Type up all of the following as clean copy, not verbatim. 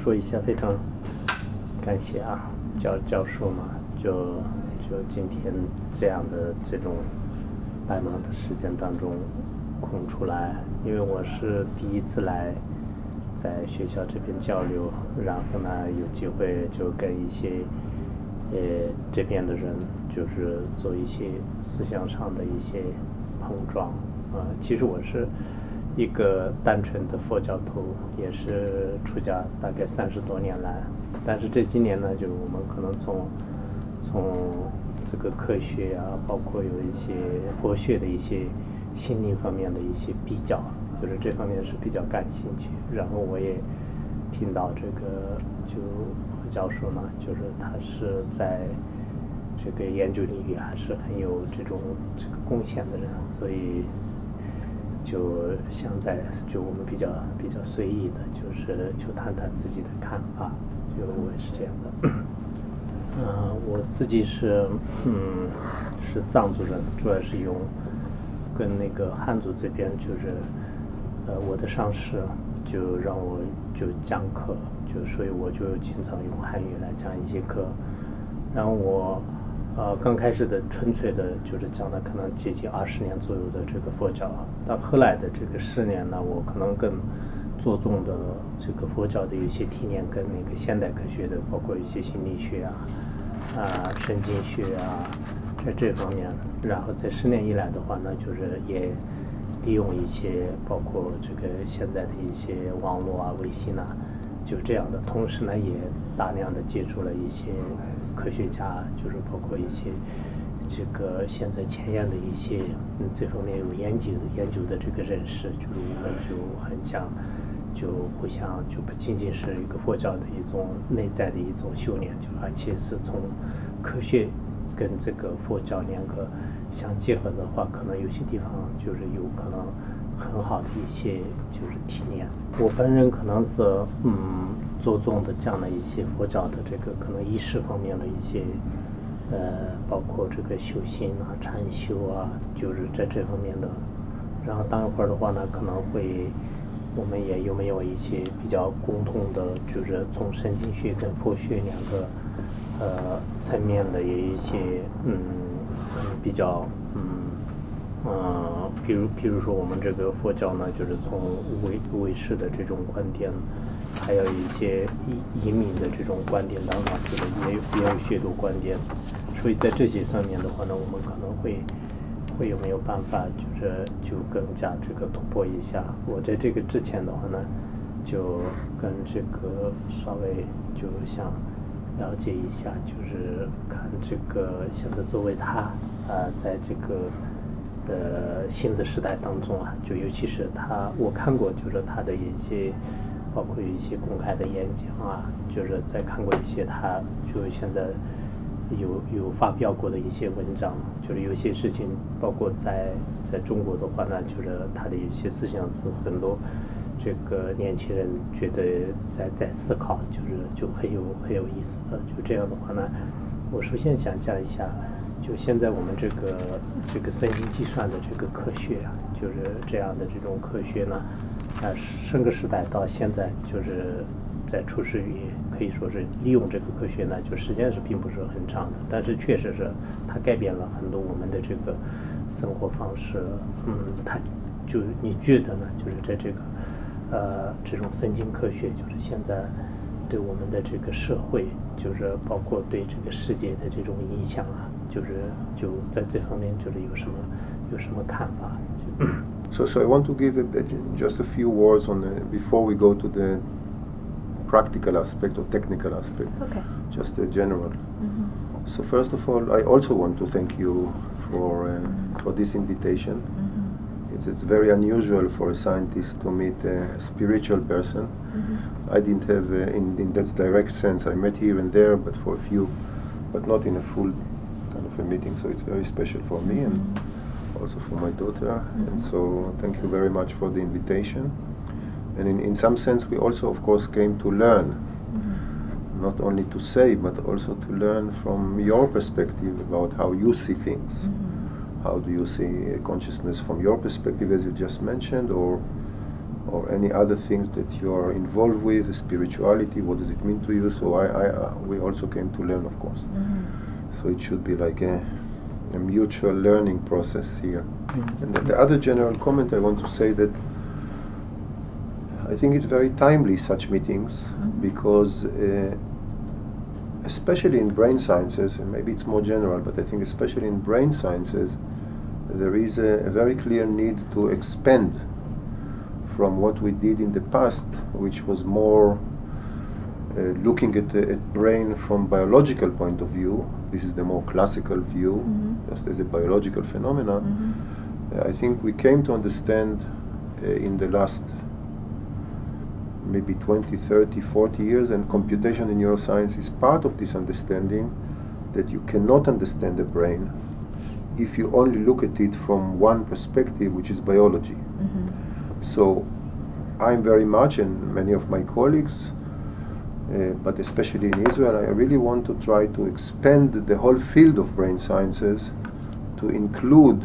说一下，非常感谢啊，教授嘛，就今天这样的这种百忙的时间当中空出来，因为我是第一次来在学校这边交流，然后呢有机会就跟一些这边的人就是做一些思想上的一些碰撞其实我是一个单纯的佛教徒，也是出家大概30多年来，但是这几年呢，就我们可能从这个科学啊，包括有一些佛学的一些心灵方面的一些比较，就是这方面是比较感兴趣。然后我也听到这个就教授嘛，就是他是在这个研究领域还是很有这个贡献的人，所以就想就我们比较随意的，就谈谈自己的看法，就我也是这样的。我自己是藏族人，主要是跟那个汉族这边就是我的上师就让我就讲课，所以我就经常用汉语来讲一些课。然后我刚开始的纯粹的就是讲的可能接近20年左右的这个佛教，到后来的这个10年呢，我可能更着重的这个佛教的一些体验跟那个现代科学的，包括一些心理学神经学在这方面。然后在10年以来的话呢，就是也利用一些包括这个现在的一些网络微信就这样的，同时呢也大量的接触了一些科学家，就是包括一些这个现在前沿的一些这方面有研究的这个人士，就是我们就很想就互相就不仅仅是一个佛教的一种内在的一种修炼，而且是从科学跟这个佛教两个相结合的话，可能有些地方就是有可能很好的一些就是体验。我本人可能是着重的讲了一些佛教的这个可能仪式方面的一些包括这个修行禅修就是在这方面的。然后当一会儿的话呢，可能我们也有没有一些比较共同的，就是从神经学跟佛学两个层面的也一些比较比如说我们这个佛教呢，就是从唯识的这种观点，还有一些移民的这种观点当中，就是也有许多观点，所以在这些上面的话呢，我们可能会有没有办法，就更加这个突破一下。我在这个之前的话呢，就跟这个稍微就想了解一下，就是看这个现在作为他在这个新的时代当中就尤其是我看过就是他的一些包括一些公开的演讲就是在看过一些他就现在有发表过的一些文章，就是有些事情包括在中国的话呢，就是他的一些思想是很多这个年轻人觉得在思考，就很有意思的。就这样的话呢，我首先想讲一下，就现在我们这个神经计算的这个科学就是这样的这种科学呢，上个时代到现在就是在初始语可以说是利用这个科学呢，就时间是并不是很长的，但是确实是它改变了很多我们的这个生活方式。它就你觉得呢？就是在这个这种神经科学，就是现在对我们的这个社会，就是包括对这个世界的这种影响就在这方面就是有什么看法 ？So I want to give just a few words on before we go to the practical aspect or technical aspect. Okay. Just a general. So first of all, I also want to thank you for this invitation. It's very unusual for a scientist to meet a spiritual person. I didn't have, in that direct sense, I met here and there, but for a few, but not in a full kind of a meeting. So it's very special for me and also for my daughter. And so thank you very much for the invitation. And in some sense, we also, of course, came to learn, not only to say, but also to learn from your perspective about how you see things. How do you see consciousness from your perspective, as you just mentioned, or or any other things that you are involved with, spirituality, what does it mean to you? So we also came to learn, of course. So it should be like a mutual learning process here. And the other general comment I want to say that I think it's very timely, such meetings, because especially in brain sciences, and maybe it's more general, but I think especially in brain sciences, there is a very clear need to expand from what we did in the past, which was more looking at brain from biological point of view. This is the more classical view, just as a biological phenomena. I think we came to understand in the last maybe 20, 30, 40 years, and computation in neuroscience is part of this understanding, that you cannot understand the brain if you only look at it from one perspective, which is biology. So I'm very much, and many of my colleagues, but especially in Israel, I really want to try to expand the whole field of brain sciences to include,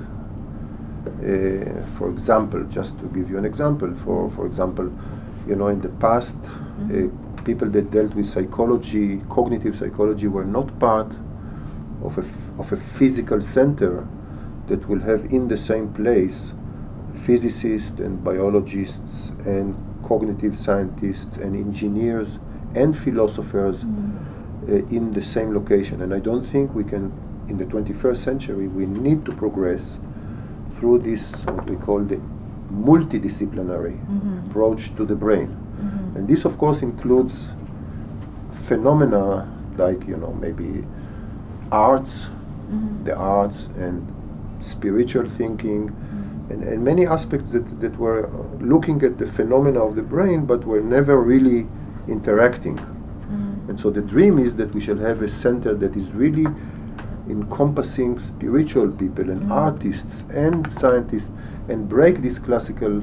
for example, just to give you an example, for example, in the past, people that dealt with psychology, cognitive psychology, were not part of a physical center that will have in the same place physicists and biologists and cognitive scientists and engineers and philosophers in the same location. And I don't think we can, in the 21st century, we need to progress through this, what we call the multidisciplinary approach to the brain. And this, of course, includes phenomena like, maybe arts, the arts, and spiritual thinking, and many aspects that were looking at the phenomena of the brain, but were never really interacting. And so the dream is that we shall have a center that is really encompassing spiritual people and artists and scientists, and break this classical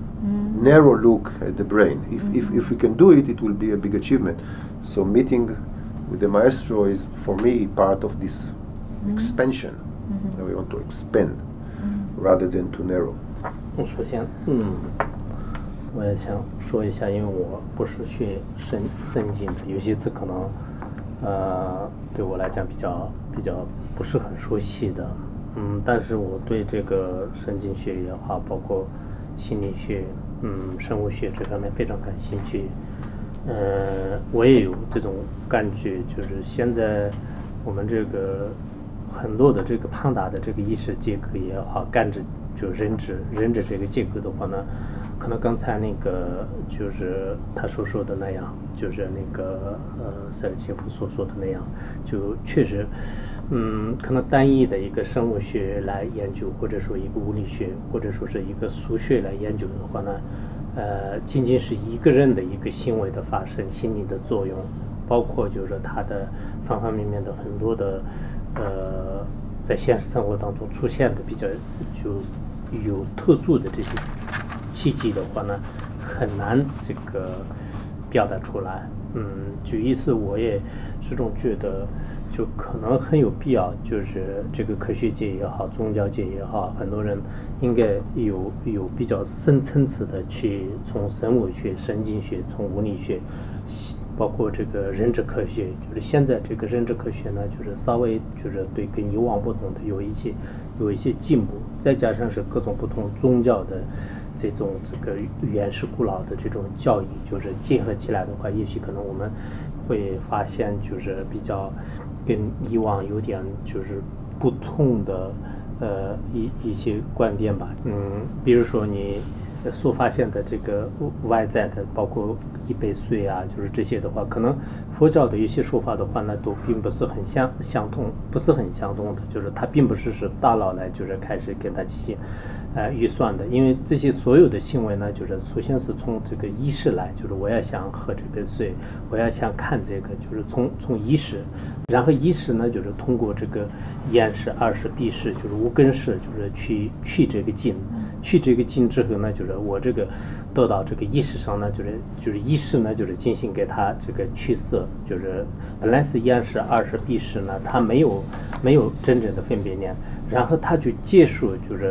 narrow look at the brain. If we can do it, it will be a big achievement. So meeting with the maestro is, for me, part of this expansion. We want to expand rather than to narrow. 首先，我也想说一下，因为我不是学神经的，有些字可能，对我来讲比较不是很熟悉的，但是我对这个神经学也好，包括心理学，生物学这方面非常感兴趣。我也有这种感觉，就是现在我们这个很多的这个庞大的这个意识结构也好，感知就认知这个结构的话呢，可能刚才那个就是他所说的那样，就是那个塞尔杰夫所说的那样，就确实，可能单一的一个生物学来研究，或者说一个物理学，或者说是一个数学来研究的话呢，仅仅是一个人的一个行为的发生，心理的作用，包括就是他的方方面面的很多的在现实生活当中出现的比较就有特殊的这些契机的话呢，很难这个表达出来。就意思我也始终觉得，就可能很有必要，就是这个科学界也好，宗教界也好，很多人应该有比较深层次的去从生物学、神经学、从物理学，包括这个认知科学，就是现在这个认知科学呢，就是稍微就是对跟以往不同的有一些进步，再加上是各种不同宗教的这个原始古老的这种教义，就是结合起来的话，也许可能我们会发现就是比较跟以往有点就是不同的一些观点吧。比如说你所发现的这个外在的，包括1倍岁啊，就是这些的话，可能佛教的一些说法的话呢，都并不是很相同，不是很相同的，就是它并不是大脑来就是开始给它进行预算的，因为这些所有的行为呢，就是首先是从这个意识来，就是我要想喝这杯水，我要想看这个，就是从意识，然后意识呢，就是通过这个眼识、耳识、鼻识，就是五根识，就是去这个境。去这个境之后呢，就是我这个得到这个意识上呢，就是意识呢，就是进行给它这个去色，就是本来是眼识、耳识、鼻识呢，它没有真正的分别念，然后它就结束，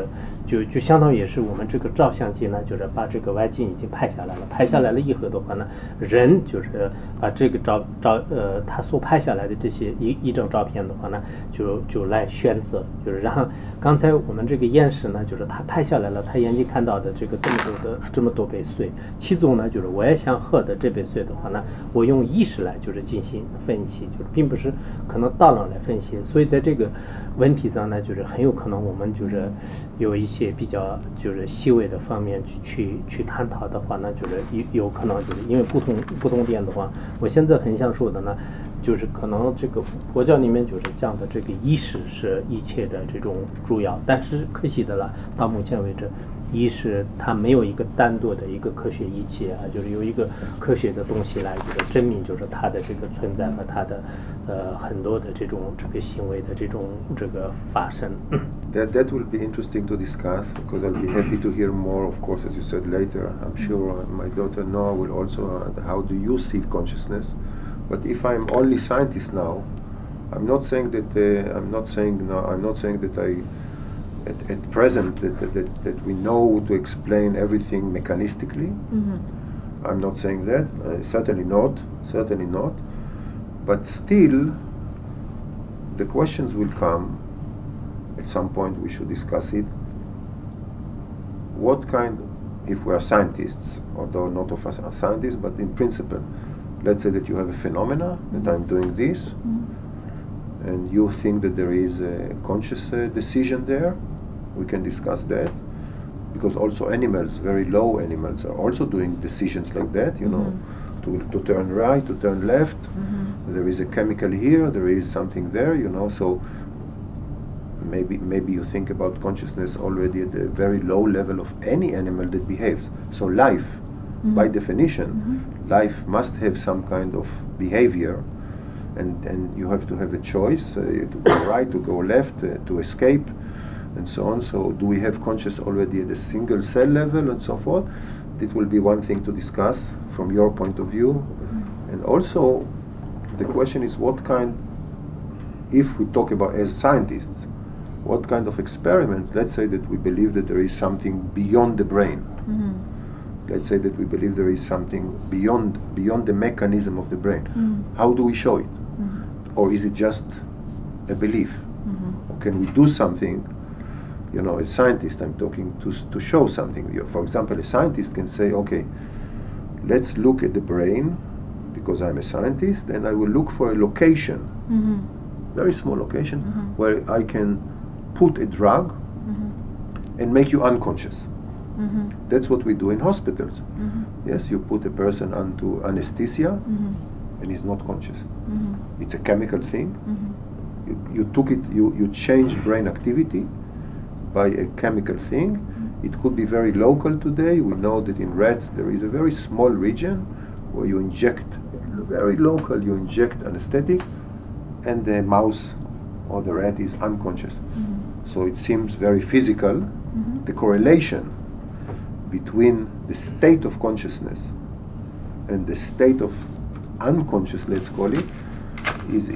就相当于也是我们这个照相机呢，就是把这个外景已经拍下来了。拍下来了以后的话呢，人就是把这个他所拍下来的这些一张照片的话呢，就来选择，就是然后刚才我们这个验尸呢，就是他拍下来了，他眼睛看到的这个这么多杯水，其中呢就是我也想喝的这杯水的话呢，我用意识来就是进行分析，就是并不是可能大脑来分析，所以在这个问题上呢，就是很有可能我们就是有一些比较就是细微的方面去探讨的话呢，就是有可能就是因为不同点的话，我现在很想说的呢，就是可能这个佛教里面就是讲的这个意识是一切的这种主要，但是可惜的了，到目前为止。意识它没有一个单独的一个科学仪器啊，就是有一个科学的东西来就是证明就是它的这个存在和它的很多的这个行为的这个发生。 That will be interesting to discuss because I'll be happy to hear more, of course, as you said later. I'm sure my daughter Noah will also. How do you see consciousness? But if I'm only scientist now, I'm not saying that At present, that we know to explain everything mechanistically. I'm not saying that. Certainly not. But still, the questions will come. At some point, we should discuss it. What kind, if we are scientists, although not of us are scientists, but in principle, let's say that you have a phenomena that I'm doing this, and you think that there is a conscious decision there. We can discuss that, because also animals, very low animals, are also doing decisions like that, you know, to turn right, to turn left. There is a chemical here, there is something there, you know, so maybe you think about consciousness already at a very low level of any animal that behaves. So life, by definition, life must have some kind of behavior, and you have to have a choice to go right, to go left, to escape, and so on. So do we have conscious already at a single cell level and so forth? It will be one thing to discuss from your point of view. And also the question is what kind, if we talk about as scientists, what kind of experiment, let's say that we believe that there is something beyond the brain. Let's say that we believe there is something beyond the mechanism of the brain. How do we show it? Or is it just a belief? Or can we do something? You know, as scientists, I'm talking to show something. For example, a scientist can say, okay, let's look at the brain, because I'm a scientist, and I will look for a location, very small location, where I can put a drug and make you unconscious. That's what we do in hospitals. Yes, you put a person onto anesthesia, and he's not conscious. It's a chemical thing. You took it, you changed brain activity by a chemical thing. It could be very local today. We know that in rats there is a very small region where you inject, very local, you inject anesthetic, and the mouse or the rat is unconscious. So it seems very physical. The correlation between the state of consciousness and the state of unconscious, let's call it, is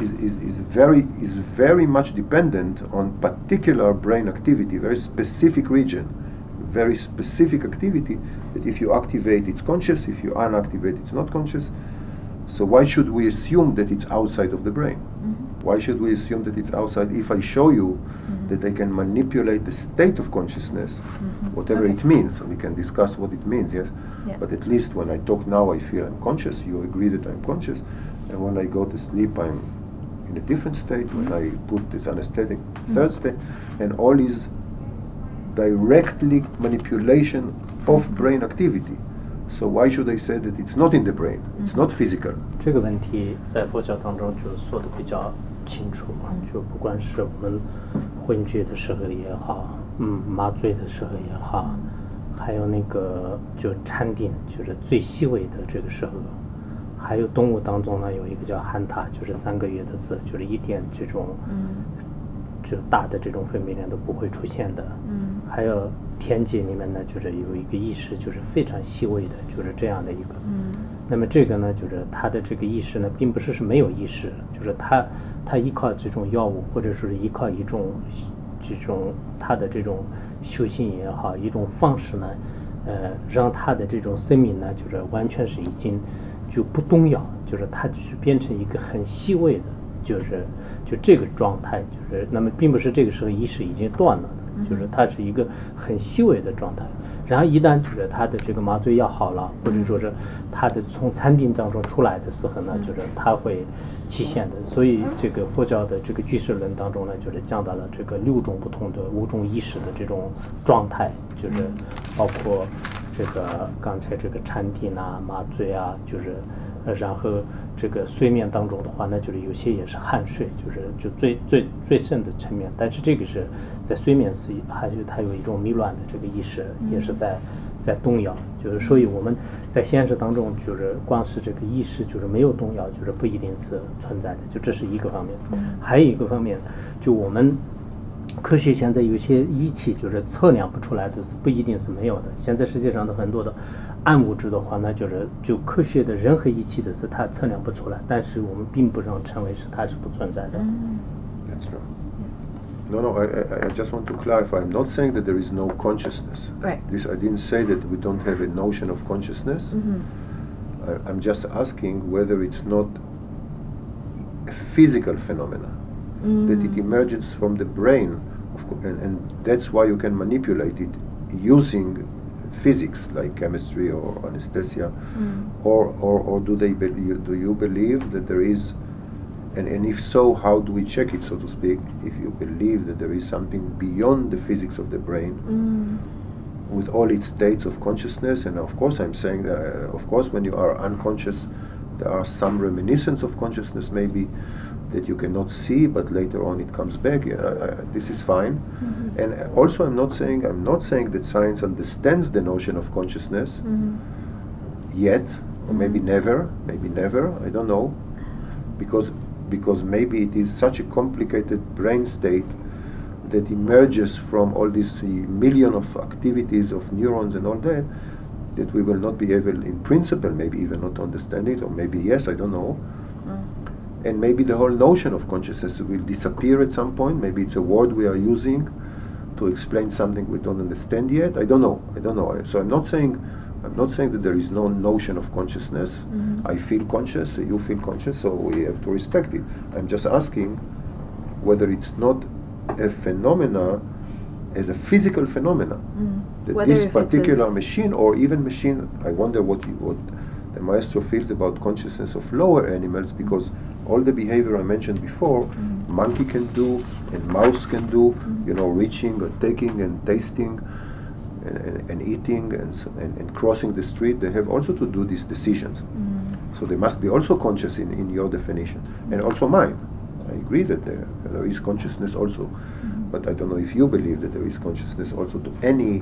very much dependent on particular brain activity, very specific region, very specific activity, that if you activate it's conscious, if you unactivate it's not conscious. So why should we assume that it's outside of the brain? Why should we assume that it's outside if I show you that I can manipulate the state of consciousness, whatever it means? So we can discuss what it means, yes? But at least when I talk now, I feel I'm conscious, you agree that I'm conscious, and when I go to sleep, I'm in a different state, when I put this anesthetic, third state, and all is directly manipulation of brain activity. So why should I say that it's not in the brain? It's not physical. 这个问题在佛教当中就说的比较清楚嘛，就不管是我们昏厥的时候也好，麻醉的时候也好，还有那个就禅定，就是最细微的这个时候，还有动物当中呢有一个叫汉塔，就是3个月的事，就是一点这种就大的这种分泌量都不会出现的。还有天界里面呢，就是有一个意识，就是非常细微的，就是这样的一个。那么这个呢，就是他的这个意识呢，并不是没有意识，就是他依靠这种药物，或者是依靠一种他的这种修行也好，一种方式呢，让他的这种生命呢，就是完全是已经就不动摇，就是他就是变成一个很细微的，就这个状态，就是那么并不是这个时候意识已经断了的，就是它是一个很细微的状态。然后一旦就是他的这个麻醉药好了，或者说是他的从禅定当中出来的时候呢，就是他会体现的。所以这个佛教的这个居士论当中呢，就是讲到了这个6种不同的5种意识的这种状态，就是包括这个刚才这个禅定啊、麻醉啊，就是然后这个睡眠当中的话呢，就是有些也是酣睡，就最深的层面，但是这个是在睡眠时还是它有一种迷乱的这个意识，也是在动摇，就是所以我们在现实当中就是光是这个意识就是没有动摇，就是不一定是存在的，就这是一个方面。还有一个方面，就我们科学现在有些仪器就是测量不出来的，是不一定是没有的。现在世界上的很多的暗物质的话呢，就科学的任何仪器的是它测量不出来，但是我们并不能称为是它是不存在的。 That's true. No, I just want to clarify. I'm not saying that there is no consciousness. Right. I didn't say that we don't have a notion of consciousness. I'm just asking whether it's not a physical phenomena, that it emerges from the brain, and that's why you can manipulate it using physics like chemistry or anesthesia, or do you believe that there is, and if so, how do we check it, so to speak, if you believe that there is something beyond the physics of the brain with all its states of consciousness? And of course I'm saying that, of course, when you are unconscious, there are some reminiscence of consciousness maybe that you cannot see, but later on it comes back. This is fine. And also I'm not saying that science understands the notion of consciousness yet, or maybe never, I don't know, because maybe it is such a complicated brain state that emerges from all this million of activities of neurons and all that we will not be able, in principle, maybe even not to understand it, or maybe yes, I don't know. And maybe the whole notion of consciousness will disappear at some point. Maybe it's a word we are using to explain something we don't understand yet. I don't know. So I'm not saying that there is no notion of consciousness. I feel conscious, you feel conscious, so we have to respect it. I'm just asking whether it's not a phenomena as a physical phenomena. That Whether this if it's particular machine, or even machine, I wonder what the maestro feels about consciousness of lower animals, because all the behavior I mentioned before, monkey can do and mouse can do, reaching or taking and tasting and eating and crossing the street, they have also to do these decisions. So they must be also conscious in your definition, and also mine. I agree that there is consciousness also, but I don't know if you believe that there is consciousness also to any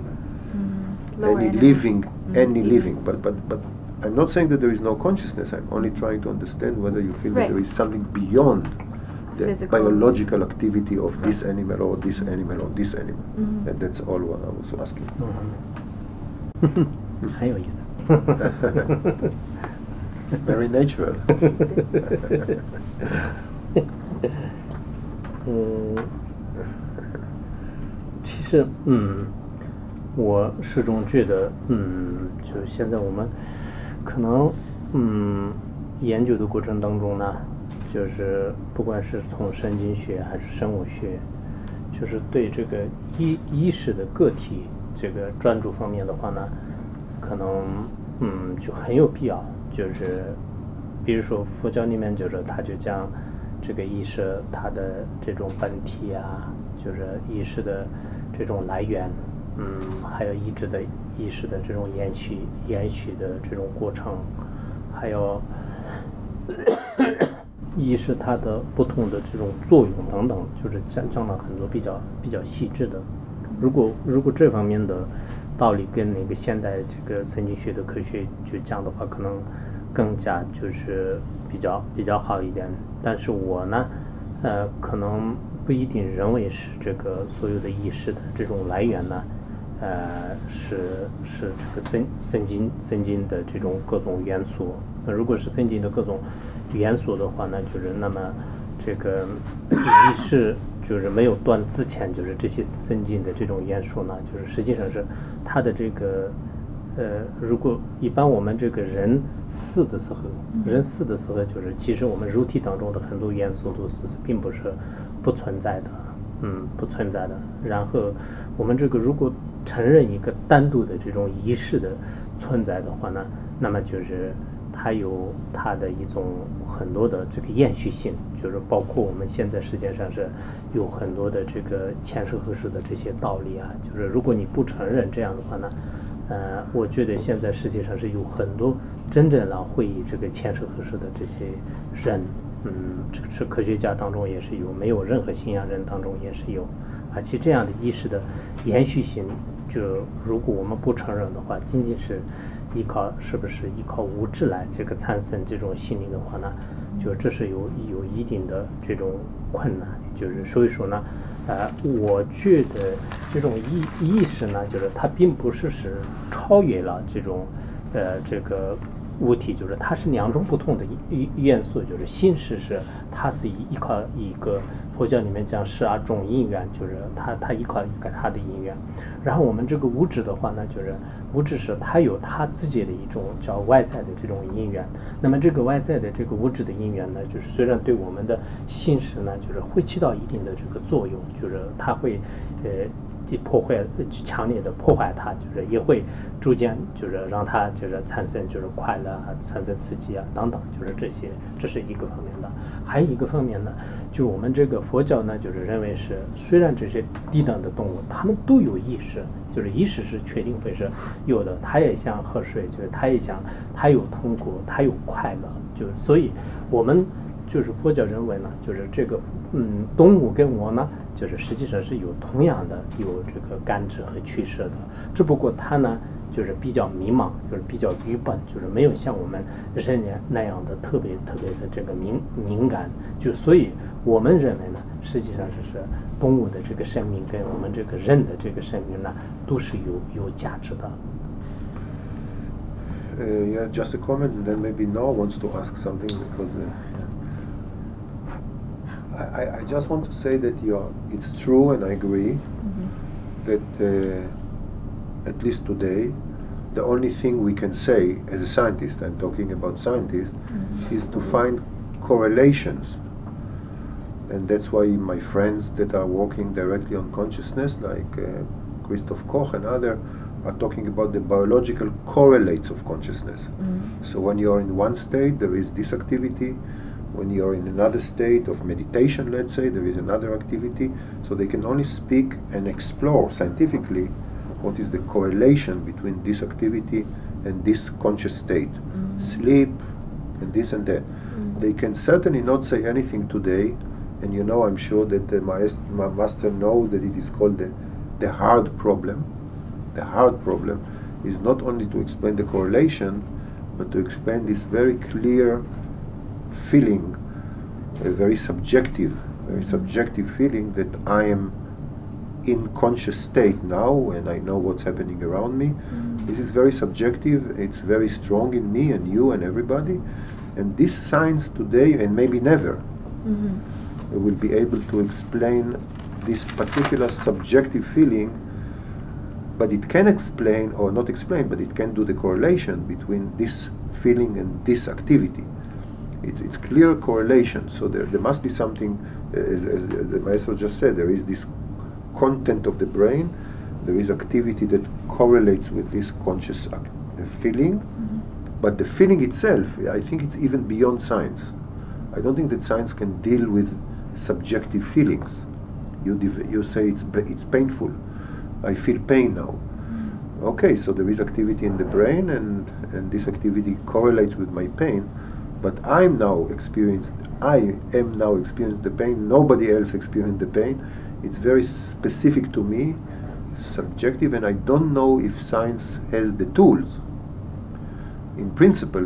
living. But I'm not saying that there is no consciousness. I'm only trying to understand whether you feel that there is something beyond the physical biological activity of this animal or this animal or this animal. And that's all what I was asking. 很有意思。 Very natural. 其实我始终觉得就是现在我们可能研究的过程当中呢，就是不管是从神经学还是生物学，就是对这个意识的个体这个专注方面的话呢，可能就很有必要。就是比如说佛教里面就是他就讲这个意识它的这种本体啊，就是意识的这种来源，还有意识的这种延续的这种过程，还有意识它的不同的这种作用等等，就是讲了很多比较细致的。如果这方面的道理跟那个现代这个神经学的科学就讲的话，可能更加就是比较好一点。但是我呢，可能不一定认为是这个所有的意识的这种来源呢，是这个神经的这种各种元素。那如果是神经的各种元素的话呢，就是那么这个意识就是没有断之前，就是这些神经的这种元素呢，就是实际上是它的这个如果一般我们这个人死的时候，就是其实我们肉体当中的很多元素都是并不是不存在的，不存在的。然后我们这个如果承认一个单独的这种意识的存在的话呢，那么就是它有它的一种很多的这个延续性，就是包括我们现在世界上是有很多的这个前世后世的这些道理啊，就是如果你不承认这样的话呢，我觉得现在世界上是有很多真正来会以这个前世后世的这些人，这个是科学家当中也是有，没有任何信仰人当中也是有，而且这样的意识的延续性，就如果我们不承认的话，仅仅是是不是依靠物质来这个产生这种心灵的话呢，就这是有一定的这种困难，就是所以说呢，我觉得这种意识呢，就是它并不是超越了这种这个物体，就是它是两种不同的元素，就是心识它是依靠一个佛教里面讲12种因缘，就是它依靠一个它的因缘，然后我们这个物质的话呢，就是物质它有它自己的一种叫外在的这种因缘，那么这个外在的这个物质的因缘呢，就是虽然对我们的心识呢，就是会起到一定的这个作用，就是它会强烈的破坏它，就是也会逐渐就是让它就是产生就是快乐啊，产生刺激啊等等，就是这是一个方面的。还有一个方面呢，就我们这个佛教呢，就是认为虽然这些低等的动物它们都有意识，就是意识是确定会是有的，它也想喝水，就是它有痛苦，它有快乐，就是所以我们就是佛教认为呢，就是这个动物跟我呢，就是实际上是有同样的有这个感知和取舍的，只不过它呢就是比较迷茫，就是比较愚笨，就是没有像我们人那样的特别的这个敏感，就所以我们认为呢，实际上是动物的这个生命跟我们这个人的这个生命呢，都是有价值的。 Yeah, just a comment, and then maybe Noah wants to ask something because I just want to say that it's true, and I agree that at least today, the only thing we can say as a scientist, I'm talking about scientists, is to find correlations. And that's why my friends that are working directly on consciousness, like Christoph Koch and others, are talking about the biological correlates of consciousness. So when you're in one state, there is this activity. When you're in another state of meditation, let's say, there is another activity. So they can only speak and explore scientifically what is the correlation between this activity and this conscious state. Sleep and this and that. They can certainly not say anything today, and I'm sure that the master knows that it is called the hard problem. The hard problem is not only to explain the correlation, but to explain this very clear feeling, a very subjective feeling that I am in conscious state now and I know what's happening around me. This is very subjective, it's very strong in me and you and everybody, and this science today and maybe never will be able to explain this particular subjective feeling, but it can explain, or not explain, but it can do the correlation between this feeling and this activity. It's clear correlation, so there must be something, as the maestro just said, there is this content of the brain, there is activity that correlates with this conscious feeling, but the feeling itself, I think it's even beyond science. I don't think that science can deal with subjective feelings. You say it's painful. I feel pain now. Okay, so there is activity in the brain, and this activity correlates with my pain, but I am now experiencing the pain. Nobody else experienced the pain. It's very specific to me, subjective, and I don't know if science has the tools, in principle,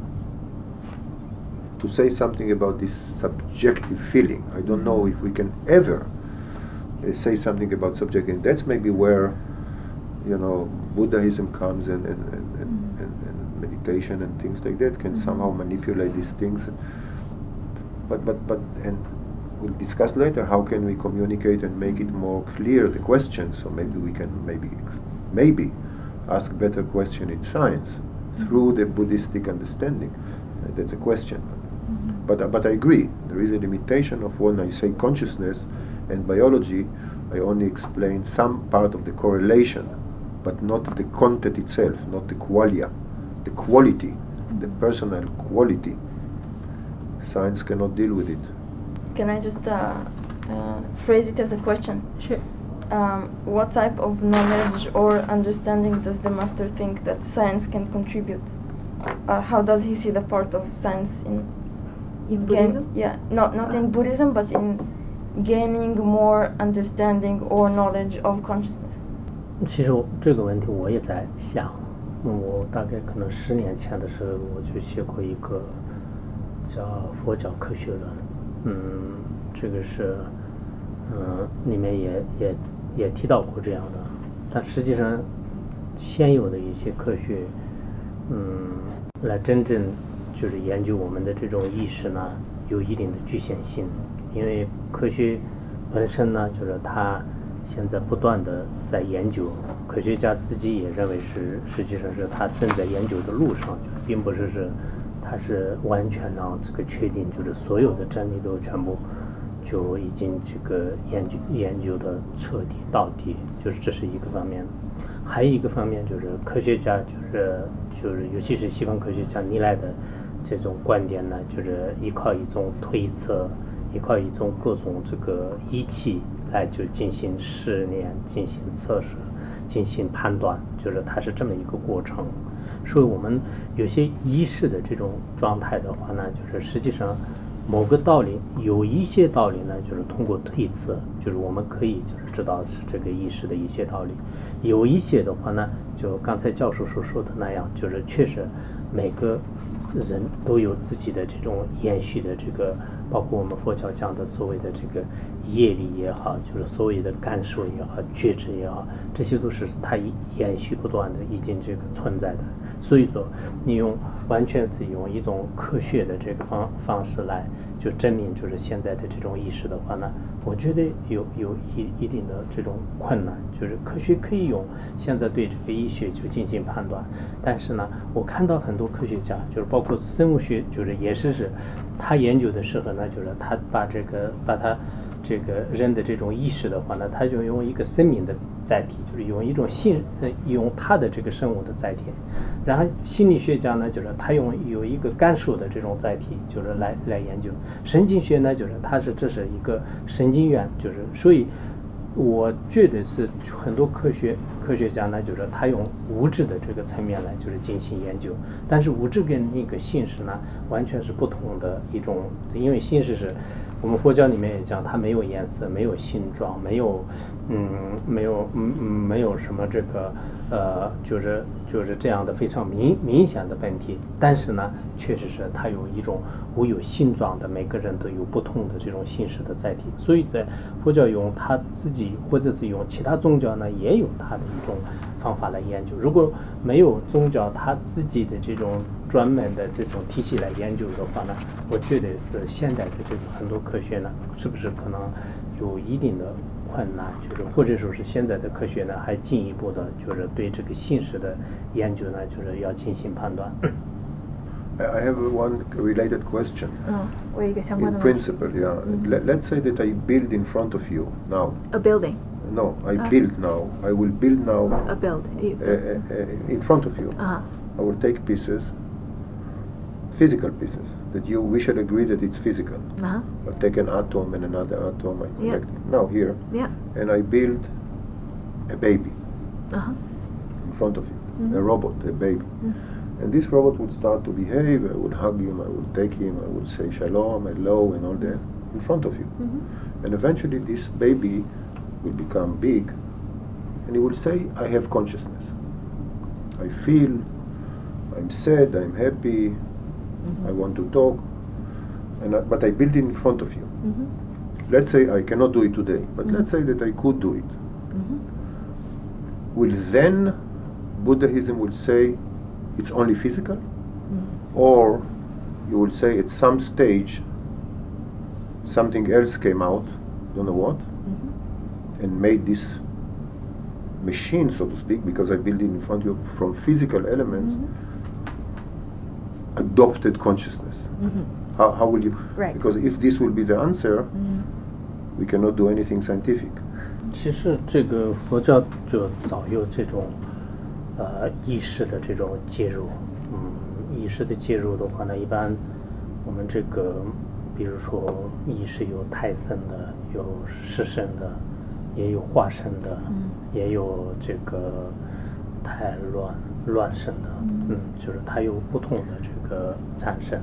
to say something about this subjective feeling. I don't know if we can ever say something about subjective. And that's maybe where, Buddhism comes and meditation and things like that can somehow manipulate these things. But we'll discuss later how can we communicate and make it more clear the question, so maybe we can maybe ask better question in science through the Buddhistic understanding. That's a question. But I agree, there is a limitation of when I say consciousness and biology, I only explain some part of the correlation, but not the content itself, not the qualia, the quality, the personal quality. Science cannot deal with it. Can I just phrase it as a question? Sure. What type of knowledge or understanding does the master think that science can contribute? How does he see the part of science in Buddhism? Not in Buddhism, but in gaining more understanding or knowledge of consciousness? 其实这个问题我也在想，我大概可能10年前的时候，我就写过一个叫佛教科学论，这个是里面也提到过这样的，但实际上现有的一些科学，来真正就是研究我们的这种意识呢，有一定的局限性，因为科学本身呢，就是它现在不断的在研究，科学家自己也认为实际上是他正在研究的路上，并不是他是完全让这个确定，就是所有的真理都全部就已经这个研究的彻底到底，就是这是一个方面。还有一个方面就是科学家就是尤其是西方科学家历来的这种观点呢，就是依靠一种推测，依靠一种各种这个仪器来就进行试验、进行测试、进行判断，就是它是这么一个过程。所以我们有些仪式的这种状态的话呢，就是实际上某个道理，有一些道理呢，就是通过推测，就是我们可以就是知道是这个仪式的一些道理。有一些的话呢，就刚才教授所说的那样，就是确实每个人都有自己的这种延续的这个，包括我们佛教讲的所谓的这个业力也好，就是所谓的感受也好、觉知也好，这些都是它延续不断的，已经这个存在的。所以说，你完全是用一种科学的这个方式来就证明就是现在的这种意识的话呢，我觉得有一定的这种困难，就是科学可以用现在对这个医学就进行判断，但是呢，我看到很多科学家，就是包括生物学，就是也是他研究的时候呢，就是他把他这个人的这种意识的话呢，他就用一个生命的载体，就是用一种用他的这个生物的载体。然后心理学家呢，就是他有一个感受的这种载体，就是来研究。神经学呢，就是这是一个神经元，就是所以我觉得是很多科学家呢，就是他用物质的这个层面来就是进行研究，但是物质跟那个心识呢，完全是不同的一种，因为心识是我们佛教里面也讲，它没有颜色，没有形状，没有什么这个就是这样的非常明显的本体，但是呢，确实是它有一种无有形状的，每个人都有不同的这种形式的载体，所以在佛教用他自己或者是用其他宗教呢，也有它的一种方法来研究。如果没有宗教他自己的这种专门的这种体系来研究的话呢，我觉得是现代的这个很多科学呢，是不是可能有一定的困难，就是或者说是现在的科学呢，还进一步的就是对这个心识的研究呢，就是要进行判断。 I have one related question. 我有一个相关 In 的问题。 principle, yeah. Let's say that I build in front of you now. A building. No, I build now. I will build now A building. in front of you. Uh-huh. I will take pieces, physical pieces, that we shall agree that it's physical. Uh-huh. I'll take an atom and another atom, I Yeah. connect it. Now here, Yeah. and I build a baby Uh-huh. in front of you, Mhm. a robot, a baby. And this robot would start to behave, I would hug him, I would take him, I would say shalom, hello, and all that, in front of you. And eventually this baby will become big, and he will say, I have consciousness. I feel, I'm sad, I'm happy, I want to talk, but I build it in front of you. Let's say I cannot do it today, but let's say that I could do it. Will then Buddhism will say it's only physical? Or you will say at some stage something else came out, don't know what, and made this machine, so to speak, because I built it in front of you from physical elements, adopted consciousness. How will you? Right. Because if this will be the answer, we cannot do anything scientific. 其实这个佛教就早有这种意识的这种介入。意识的介入的话呢，一般我们这个比如说意识有胎生的，有湿生的，也有化生的，也有这个太乱生的，就是它有不同的这个产生。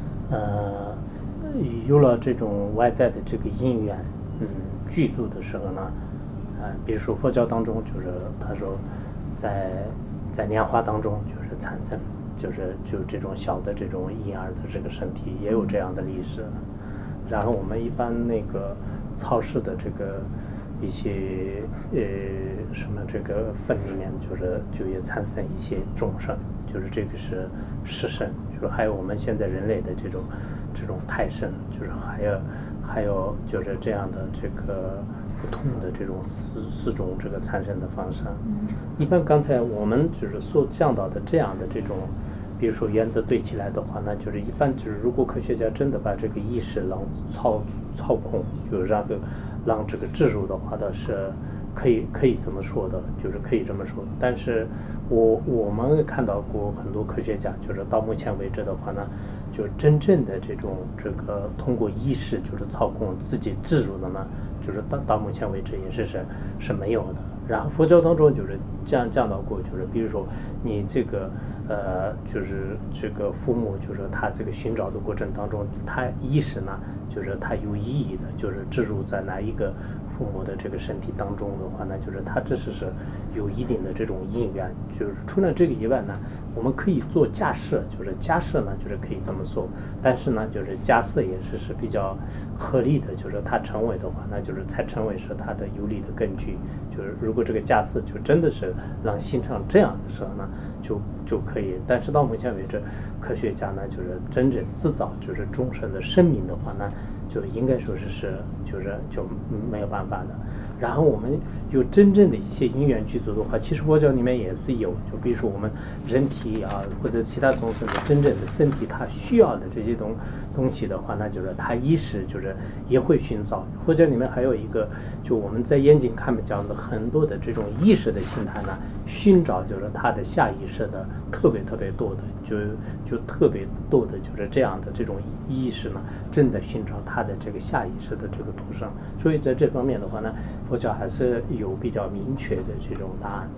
有了这种外在的这个因缘，具足的时候呢，比如说佛教当中就是他说在莲花当中就是产生，就这种小的这种婴儿的这个身体也有这样的历史。然后我们一般那个超市的这个一些什么这个粪里面就也产生一些众生，就是这个是湿生，就是还有我们现在人类的这种胎生，就是还有就是这样的这个不同的这种四种这个产生的方式。一般刚才我们就是所讲到的这样的这种，比如说原子对起来的话呢，就是一般就是如果科学家真的把这个意识让操控，就是让这个置入的话呢，是可以这么说的，就是可以这么说。但是我们看到过很多科学家，就是到目前为止的话呢，就真正的这个通过意识就是操控自己置入的呢，就是到目前为止也是没有的。然后佛教当中就是讲到过，就是比如说你这个就是这个父母，就是他这个寻找的过程当中，他意识呢，就是他有意义的，就是置入在哪一个父母的这个身体当中的话呢，就是他这是有一定的这种因缘。就是除了这个以外呢，我们可以做假设，就是假设呢，就是可以这么说，但是呢，就是假设也是比较合理的，就是它成为的话，那就是才成为是它的有力的根据。就是如果这个假设就真的是让形成这样的时候呢，就可以。但是到目前为止，科学家呢，就是真正制造就是众生的生命的话呢，就应该说就没有办法的。然后我们有真正的一些因缘具足的话，其实佛教里面也是有，就比如说我们人体啊或者其他众生的真正的身体，它需要的这些东西的话，那就是它意识就是也会寻找。佛教里面还有一个，就我们在眼睛看讲的很多的这种意识的形态呢，寻找就是它的下意识的特别多的，就特别多的就是这样的这种意识呢，正在寻找它的这个下意识的这个图上。所以在这方面的话呢，佛教还是有比较明确的这种答案。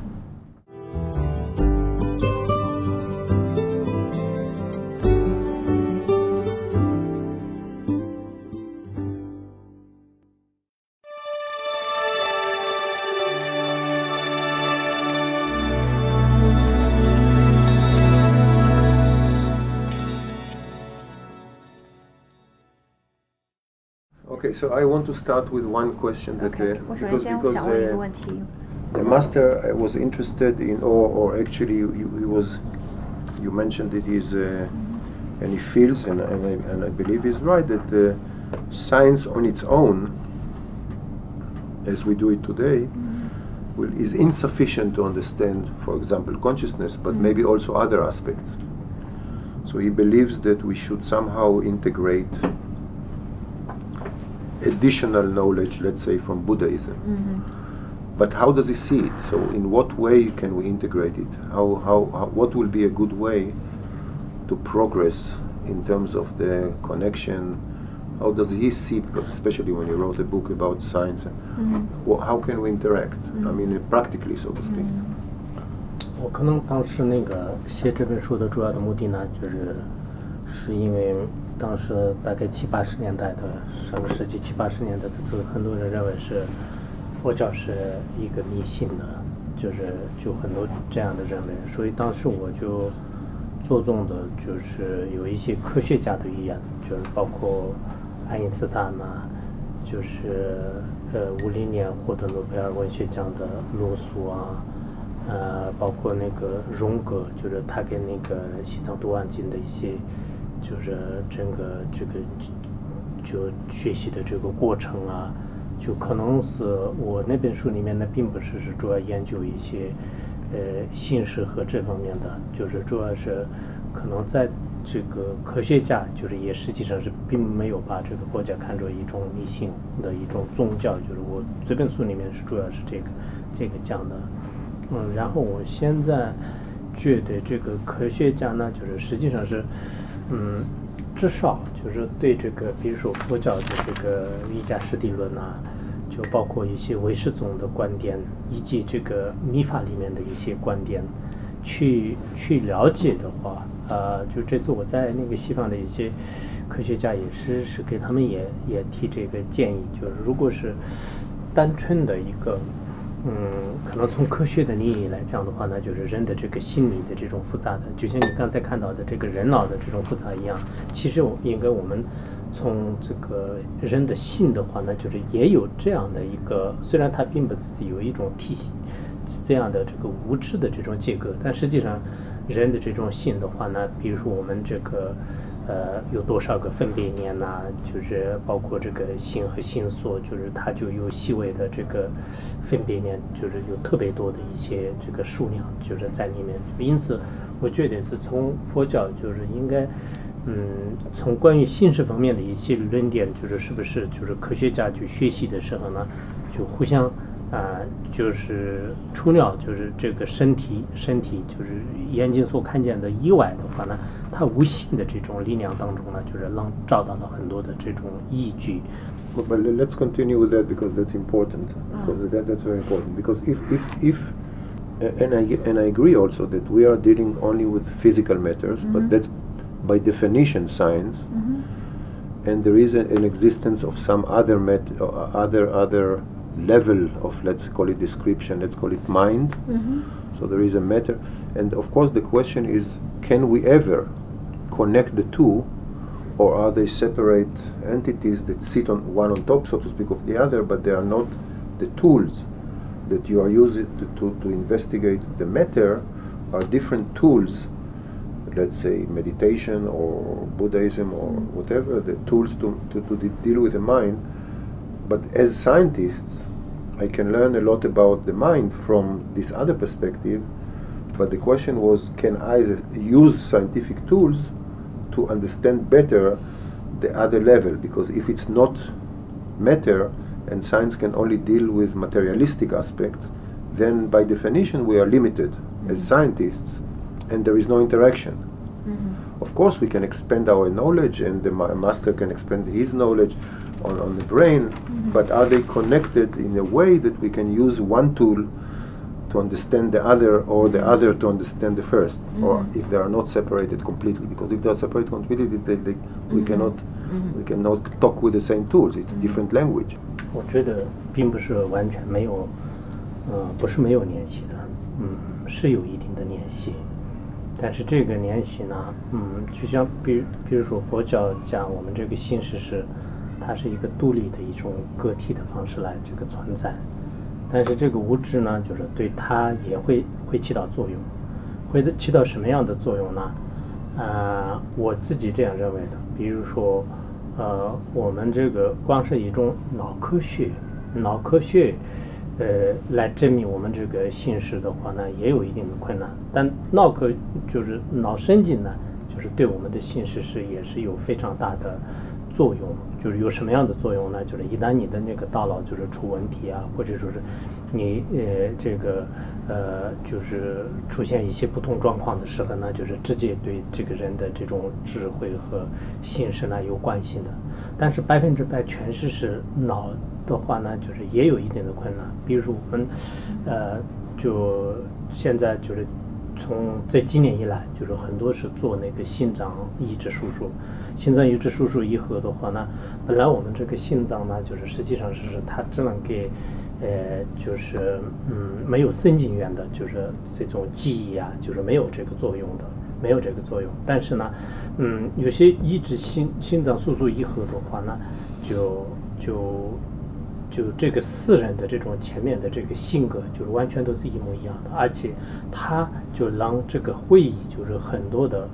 Okay, so I want to start with one question that 我首先想问一个问题。 The master was interested in, or actually, you mentioned that and he feels, and I believe he's right, that science on its own, as we do it today, is insufficient to understand, for example, consciousness, but maybe also other aspects. So he believes that we should somehow integrate additional knowledge, let's say, from Buddhism. But how does he see it? So in what way can we integrate it? What will be a good way to progress in terms of the connection? How does he see, because especially when he wrote a book about science, how can we interact? I mean, practically, so to speak. 我可能当时那个写这本书的主要的目的呢，是因为当时大概70、80年代的上个世纪70、80年代的时候，很多人认为是佛教是一个迷信的，就很多这样的认为，所以当时我就着重的就是有一些科学家的语言，就是包括爱因斯坦呐，就是50年获得诺贝尔文学奖的罗素啊。包括那个荣格，就是他跟那个西藏度安经的一些，就是整个这个就学习的这个过程啊，就可能是我那本书里面呢，并不是主要研究一些姓氏和这方面的，就是主要是可能在这个科学家就是也实际上是并没有把这个佛教看作一种迷信的一种宗教，就是我这本书里面是主要是这个讲的。然后我现在觉得这个科学家呢，就是实际上是至少就是对这个比如说佛教的这个瑜伽师地论啊，就包括一些唯识宗的观点，以及这个密法里面的一些观点去了解的话，就这次我在那个西方的一些科学家也是给他们也提这个建议，就是如果是单纯的一个可能从科学的领域来讲的话呢，就是人的这个心理的这种复杂的，就像你刚才看到的这个人脑的这种复杂一样，其实应该我们从这个人的性的话呢，就是也有这样的一个，虽然它并不是有一种体系这样的这个无知的这种结构，但实际上人的这种性的话呢，比如说我们这个有多少个分别念呐，就是包括这个心和心所，就是它就有细微的这个分别念，就是有特别多的一些这个数量就是在里面。因此我觉得是从佛教就是应该从关于心识方面的一些论点，就是是不是就是科学家去学习的时候呢，就互相就是除了就是这个身体就是眼睛所看见的以外的话呢，它无形的这种力量当中呢，就是能找到了很多的这种依据。 But let's continue with that because that's important. Because that's very important. Because if and I agree also that we are dealing only with physical matters, but that's by definition science, and there is an existence of some other other level of, let's call it description, let's call it mind. So there is a matter, and of course the question is, can we ever connect the two, or are they separate entities that sit on one on top, so to speak, of the other, but they are not the tools that you are using to investigate the matter are different tools, let's say meditation or Buddhism or whatever, the tools to deal with the mind. But as scientists, I can learn a lot about the mind from this other perspective, but the question was, can I use scientific tools to understand better the other level? Because if it's not matter and science can only deal with materialistic aspects, then by definition we are limited as scientists and there is no interaction. Of course we can expand our knowledge and the master can expand his knowledge on the brain, but are they connected in a way that we can use one tool to understand the other, or the other to understand the first, or if they are not separated completely? Because if they are separated completely, we cannot talk with the same tools. It's different language. 我觉得并不是完全没有，不是没有联系的，是有一定的联系。但是这个联系呢，就像比如说佛教讲我们这个心识是，它是一个独立的一种个体的方式来这个存在，但是这个物质呢，就是对它也会起到作用，会起到什么样的作用呢？我自己这样认为的，比如说，我们这个光是一种脑科学。来证明我们这个心识的话呢，也有一定的困难。但就是脑神经呢，就是对我们的心识也是有非常大的作用。就是有什么样的作用呢？就是一旦你的那个大脑就是出问题啊，或者说是你这个就是出现一些不同状况的时候呢，就是直接对这个人的这种智慧和心识呢有关系的。但是100%全是脑的话呢，就是也有一定的困难。比如说我们就现在就是从这几年以来，就是很多是做那个心脏移植手术。心脏移植手术以后的话呢，本来我们这个心脏呢，就是实际上是它只能给就是没有神经元的，就是这种记忆啊，就是没有这个作用的，没有这个作用。但是呢，有些移植心脏手术以后的话呢，就这个四人的这种前面的这个性格就是完全都是一模一样的，而且他就让这个会议就是很多的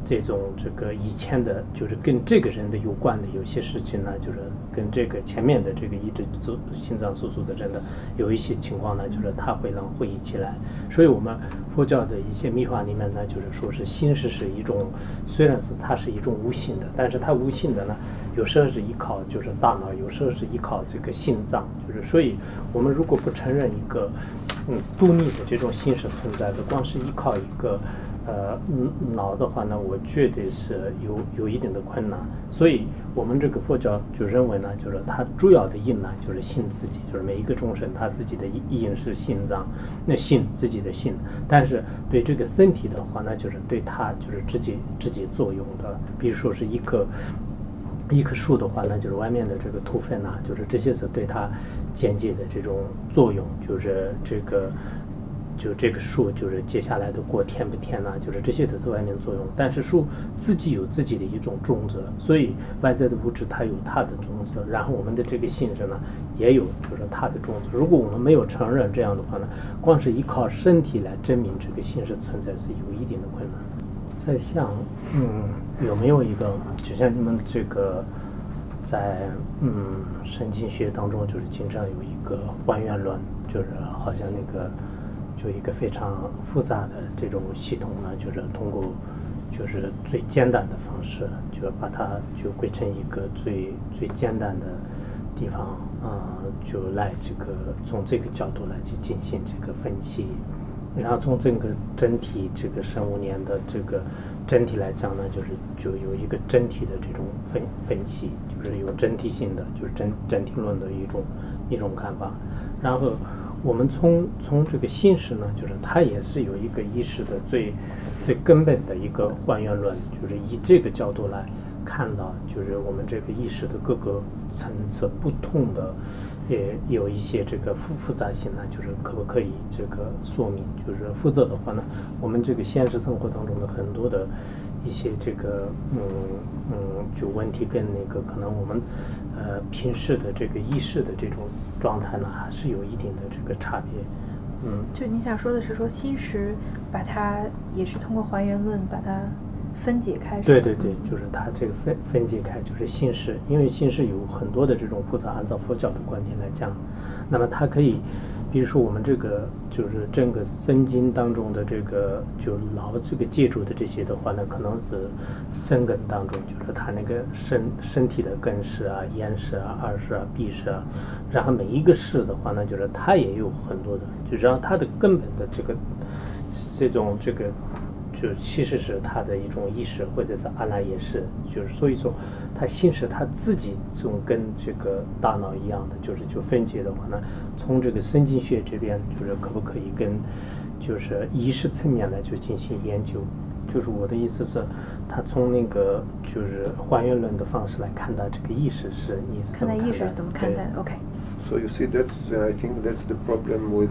这种这个以前的，就是跟这个人的有关的有些事情呢，就是跟这个前面的这个一直做心脏手术的人的有一些情况呢，就是他会能回忆起来。所以我们佛教的一些密法里面呢，就是说是心识是一种，虽然是它是一种无性的，但是它无性的呢，有时候是依靠就是大脑，有时候是依靠这个心脏，就是所以我们如果不承认一个独立的这种心识存在的，光是依靠一个脑的话呢，我觉得是有一定的困难。所以我们这个佛教就认为呢，就是它主要的因呢，就是心自己，就是每一个众生他自己的因是心脏，那心自己的心，但是对这个身体的话呢，就是对它就是直接作用的。比如说是一棵树的话呢，就是外面的这个土粉啊，就是这些是对它间接的这种作用，就是这个树就是接下来的果甜不甜啊，就是这些都是外面作用。但是树自己有自己的一种种子，所以外在的物质它有它的种子，然后我们的这个心识呢也有就是它的种子。如果我们没有承认这样的话呢，光是依靠身体来证明这个心识存在是有一定的困难。在想有没有一个，就像你们这个在神经学当中就是经常有一个还原论，就是好像那个就一个非常复杂的这种系统呢，就是通过就是最简单的方式，就把它就归成一个最简单的地方就来这个从这个角度来去进行这个分析。然后从整个整体这个生物链的这个整体来讲呢，就有一个整体的这种分析，就是有整体性的，就是整体论的一种看法。然后我们从这个心识呢，就是它也是有一个意识的最根本的一个还原论，就是以这个角度来看到，就是我们这个意识的各个层次不同的。也有一些这个复杂性呢，就是可不可以这个说明，就是否则的话呢，我们这个现实生活当中的很多的一些这个就问题跟那个可能我们平时的这个意识的这种状态呢，还是有一定的这个差别。 就你想说的是说心识把它也是通过还原论把它分解开。 对，就是它这个分解开，就是心识，因为心识有很多的这种复杂，按照佛教的观点来讲，那么它可以，比如说我们这个就是整个神经当中的这个就老这个接触的这些的话呢，可能是身根当中，就是它那个身体的根识啊、眼识啊、耳识啊、鼻识啊，然后每一个识的话呢，就是它也有很多的，就让它的根本的这种就其实是他的一种意识，或者是阿赖耶识，就是所以说他心识他自己总跟这个大脑一样的，就分解的话呢，从这个神经学这边就是可不可以跟就是意识层面来去进行研究，就是我的意思是，他从那个就是还原论的方式来看待这个意识是你是怎么看待？ 看待意识是怎么看待的 ？OK。 So you see, I think that's the problem with.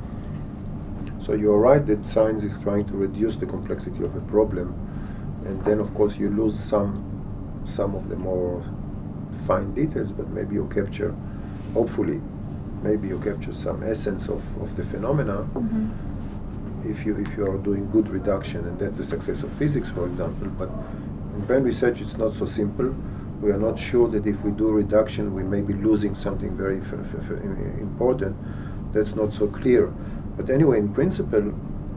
So you're right that science is trying to reduce the complexity of a problem, and then of course you lose some of the more fine details, but maybe you capture, hopefully, maybe you capture some essence of the phenomena. If you are doing good reduction, and that's the success of physics, for example. But in brain research, it's not so simple. We are not sure that if we do reduction, we may be losing something very important. That's not so clear. But anyway, in principle,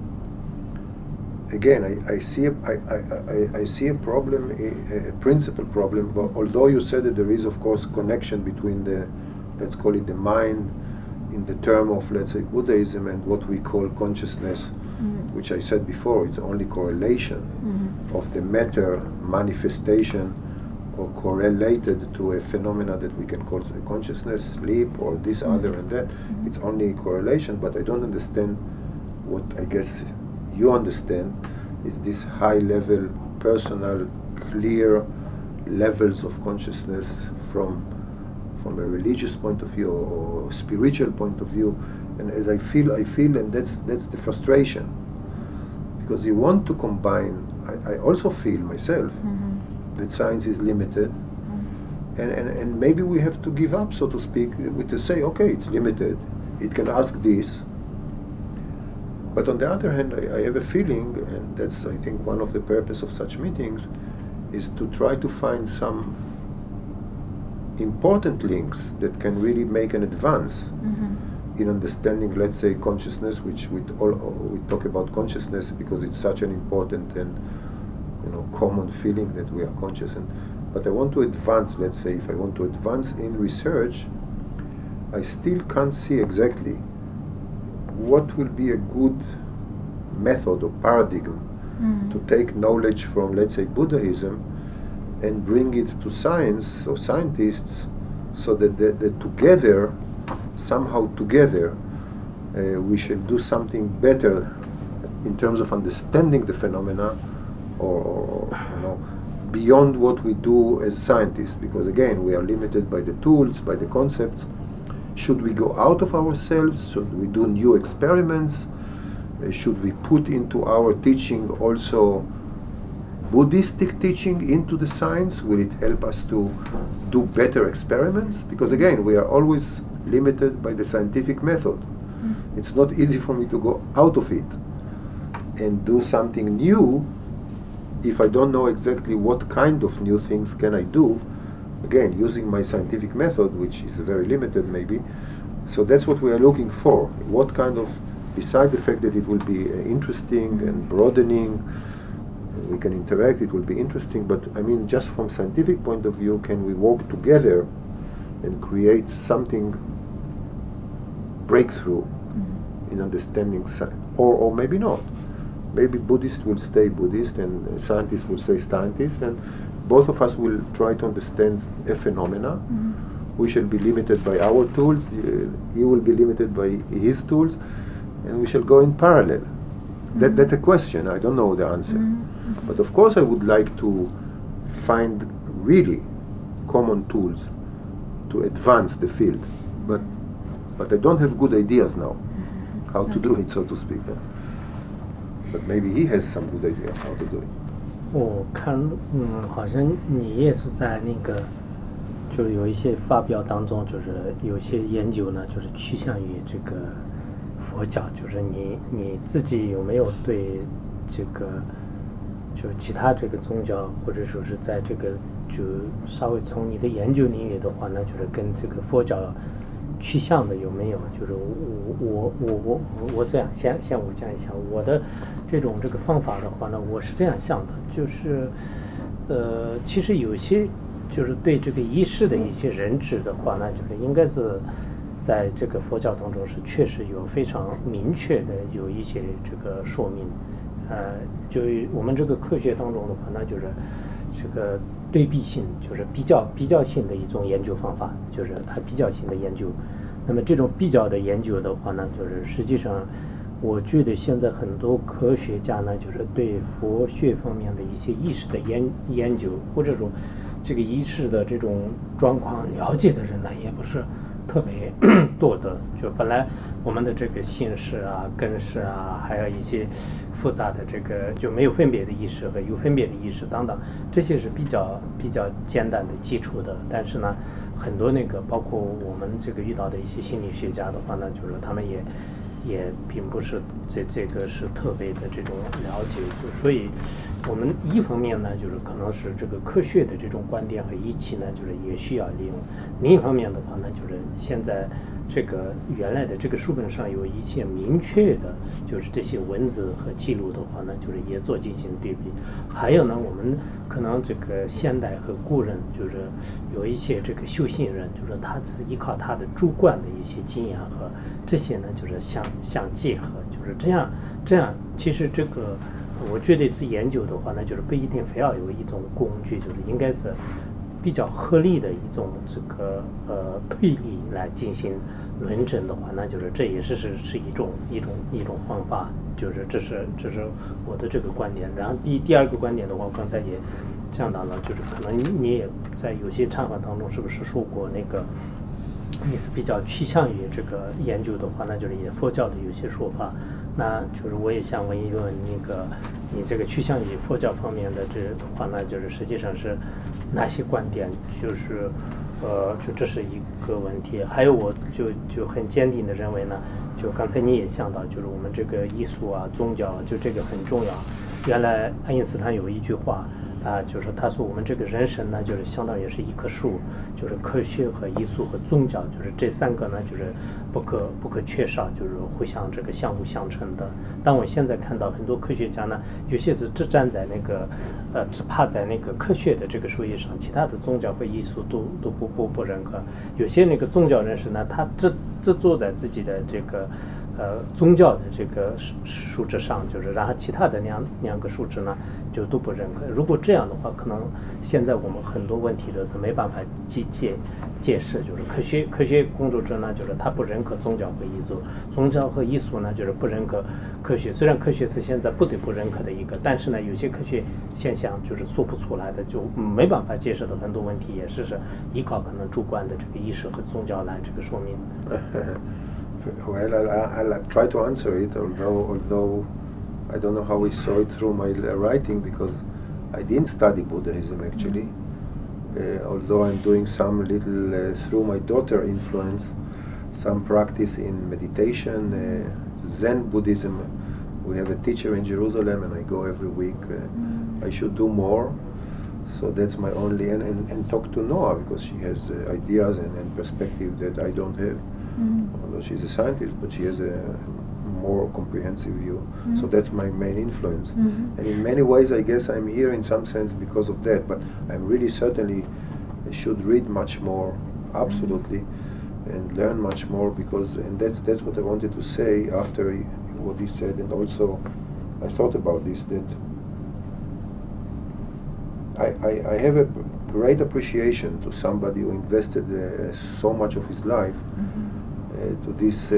again, I see a problem, a principal problem. But although you said that there is, of course, connection between the, let's call it the mind, in the term of, let's say, Buddhism, and what we call consciousness, which I said before, it's only correlation of the matter manifestation or correlated to a phenomena that we can call consciousness, sleep, or this, other, and that. It's only correlation, but I don't understand what I guess you understand is this high-level, personal, clear levels of consciousness from a religious point of view or spiritual point of view. And as I feel, and that's the frustration, because you want to combine. I also feel myself that science is limited, and maybe we have to give up, so to speak, to say, okay, it's limited, it can ask this, But on the other hand, I have a feeling, and that's, I think, one of the purpose of such meetings, is to try to find some important links that can really make an advance in understanding, let's say, consciousness, which we talk about consciousness because it's such an important and common feeling that we are conscious. But I want to advance, let's say, if I want to advance in research, I still can't see exactly what will be a good method or paradigm to take knowledge from, let's say, Buddhism and bring it to science or scientists, so that together, somehow together, we should do something better in terms of understanding the phenomena, or beyond what we do as scientists. Because again, we are limited by the tools, by the concepts. Should we go out of ourselves? Should we do new experiments? Should we put into our teaching also Buddhistic teaching into the science? Will it help us to do better experiments? Because again, we are always limited by the scientific method. It's not easy for me to go out of it and do something new if I don't know exactly what kind of new things can I do, again, using my scientific method, which is very limited maybe. So that's what we are looking for. What kind of, beside the fact that it will be interesting and broadening, we can interact, it will be interesting, but I mean, just from scientific point of view, can we work together and create something breakthrough in understanding science, or maybe not. Maybe Buddhists will stay Buddhist and scientists will stay scientists, and both of us will try to understand a phenomena. We shall be limited by our tools, he will be limited by his tools, and we shall go in parallel. That's a question, I don't know the answer. But of course I would like to find really common tools to advance the field. But I don't have good ideas now how to do it, so to speak. But maybe he has some good ideas how to do it. 我看，好像你也是在那个，就是有一些发表当中，就是有些研究呢，就是趋向于这个佛教，就是你自己有没有对这个，就其他这个宗教，或者说是在这个就稍微从你的研究领域的话呢，就是跟这个佛教趋向的有没有？就是我这样，像我这样想，我的这个方法的话呢，我是这样想的，就是其实有些就是对这个仪式的一些认知的话呢，就是应该是在这个佛教当中是确实有非常明确的有一些这个说明。就我们这个科学当中的话呢，就是这个对比性，就是比较性的一种研究方法，就是它比较性的研究。那么这种比较的研究的话呢，就是实际上我觉得现在很多科学家呢，就是对佛学方面的一些意识的研究，或者说这个意识的这种状况了解的人呢，也不是特别多的。就本来我们的这个心识啊、根识啊，还有一些复杂的这个就没有分别的意识和有分别的意识等等，这些是比较简单的基础的。但是呢，很多那个包括我们这个遇到的一些心理学家的话呢，就是他们也并不是这个是特别的这种了解，所以我们一方面呢，就是可能是这个科学的这种观点和仪器呢，就是也需要利用；另一方面的话呢，就是现在这个原来的这个书本上有一些明确的，就是这些文字和记录的话呢，就是也做进行对比。还有呢，我们可能这个现代和古人，就是有一些这个修行人，就是他是依靠他的主观的一些经验和这些呢，就是相结合，就是这样。其实这个我觉得是研究的话呢，就是不一定非要有一种工具，就是应该是比较合理的一种这个推理来进行论证的话，那就是这也是一种方法，就是这是我的这个观点。然后第二个观点的话，我刚才也讲到了，就是可能你也在有些场合当中是不是说过那个你是比较趋向于这个研究的话，那就是也佛教的有些说法。那就是我也想问一问那个你这个趋向于佛教方面的这话呢，就是实际上是哪些观点？就是就这是一个问题。还有我就很坚定的认为呢，就刚才你也想到，就是我们这个艺术啊、宗教啊，就这个很重要。原来爱因斯坦有一句话就是他说我们这个人生呢，就是相当于是一棵树，就是科学和艺术和宗教，就是这三个呢，就是不可缺少，就是互相这个相互相成的。但我现在看到很多科学家呢，有些是只站在那个只趴在那个科学的这个树叶上，其他的宗教和艺术都不认可。有些那个宗教人士呢，他只坐在自己的这个宗教的这个树枝上，就是然后其他的两个树枝呢就都不认可。如果这样的话，可能现在我们很多问题都是没办法解释，就是科学工作者呢，就是他不认可宗教和艺术，宗教和艺术呢就是不认可科学。虽然科学是现在不得不认可的一个，但是呢有些科学现象就是说不出来的，就没办法解释的很多问题，也是依靠可能主观的这个意识和宗教来这个说明。 Well, I'll try to answer it, although I don't know how we saw it through my writing, because I didn't study Buddhism actually. Although I'm doing some little, through my daughter influence, some practice in meditation, Zen Buddhism. We have a teacher in Jerusalem and I go every week. I should do more. So that's my only, and talk to Noah, because she has ideas and perspective that I don't have. Although she's a scientist, but she has a more comprehensive view. So that's my main influence. And in many ways, I guess I'm here in some sense because of that. But I really certainly should read much more, absolutely, and learn much more, because, and that's what I wanted to say after what he said. And also, I thought about this, that I have a great appreciation to somebody who invested so much of his life to this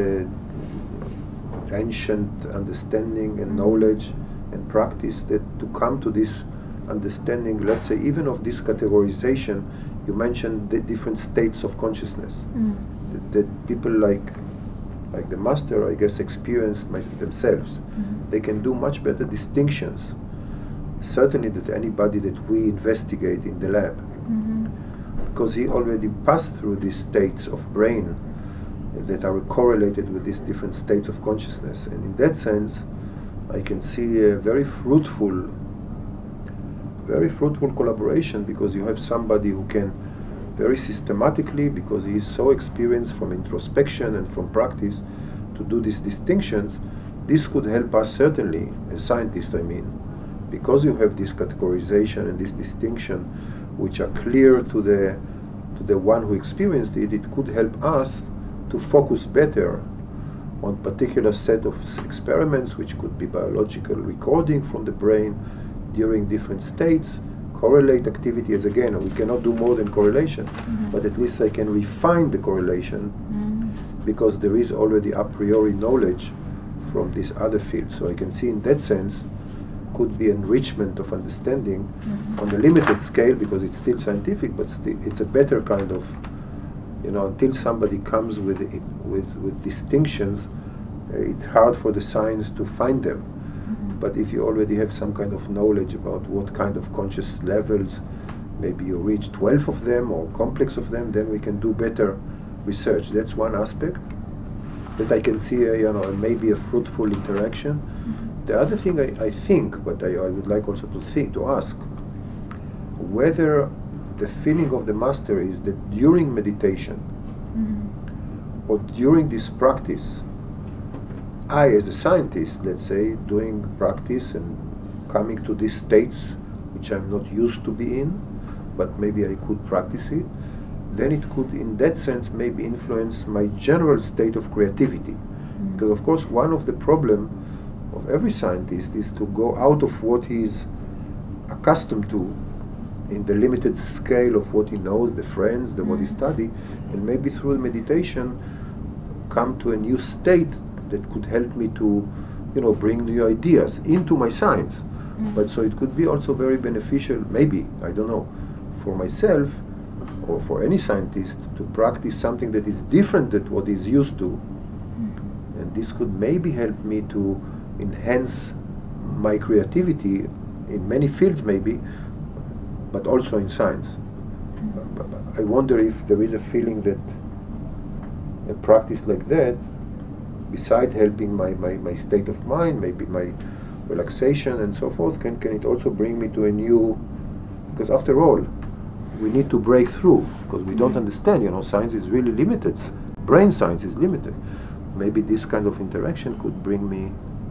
ancient understanding and knowledge and practice, that to come to this understanding, let's say, even of this categorization. You mentioned the different states of consciousness that people like the master, I guess, experience themselves. They can do much better distinctions, certainly, than anybody that we investigate in the lab, because he already passed through these states of brain that are correlated with these different states of consciousness. And in that sense, I can see a very fruitful collaboration, because you have somebody who can very systematically, because he is so experienced from introspection and from practice, to do these distinctions. This could help us certainly, as scientists, I mean, because you have this categorization and this distinction, which are clear to the one who experienced it. It could help us to focus better on particular set of experiments, which could be biological recording from the brain during different states, correlate activity. As again, we cannot do more than correlation, but at least I can refine the correlation, because there is already a priori knowledge from this other field. So I can see in that sense could be enrichment of understanding on a limited scale, because it's still scientific, but it's a better kind of, until somebody comes with distinctions, it's hard for the science to find them. But if you already have some kind of knowledge about what kind of conscious levels, maybe you reach 12 of them or complex of them, then we can do better research. That's one aspect that I can see, maybe a fruitful interaction. The other thing I think, but I would like also to ask, whether the feeling of the master is that during meditation or during this practice, I, as a scientist, let's say, doing practice and coming to these states which I'm not used to be in, but maybe I could practice it, then it could, in that sense, maybe influence my general state of creativity. Because, of course, one of the problems of every scientist is to go out of what he's accustomed to in the limited scale of what he knows, the friends, what he studied, and maybe through meditation come to a new state that could help me to, bring new ideas into my science. But so it could be also very beneficial, maybe, I don't know, for myself or for any scientist to practice something that is different than what he's used to. And this could maybe help me to enhance my creativity in many fields maybe, but also in science. I wonder if there is a feeling that a practice like that, beside helping my state of mind, maybe my relaxation and so forth, can it also bring me to a new, because after all, we need to break through, because we don't understand, science is really limited, brain science is limited. Maybe this kind of interaction could bring me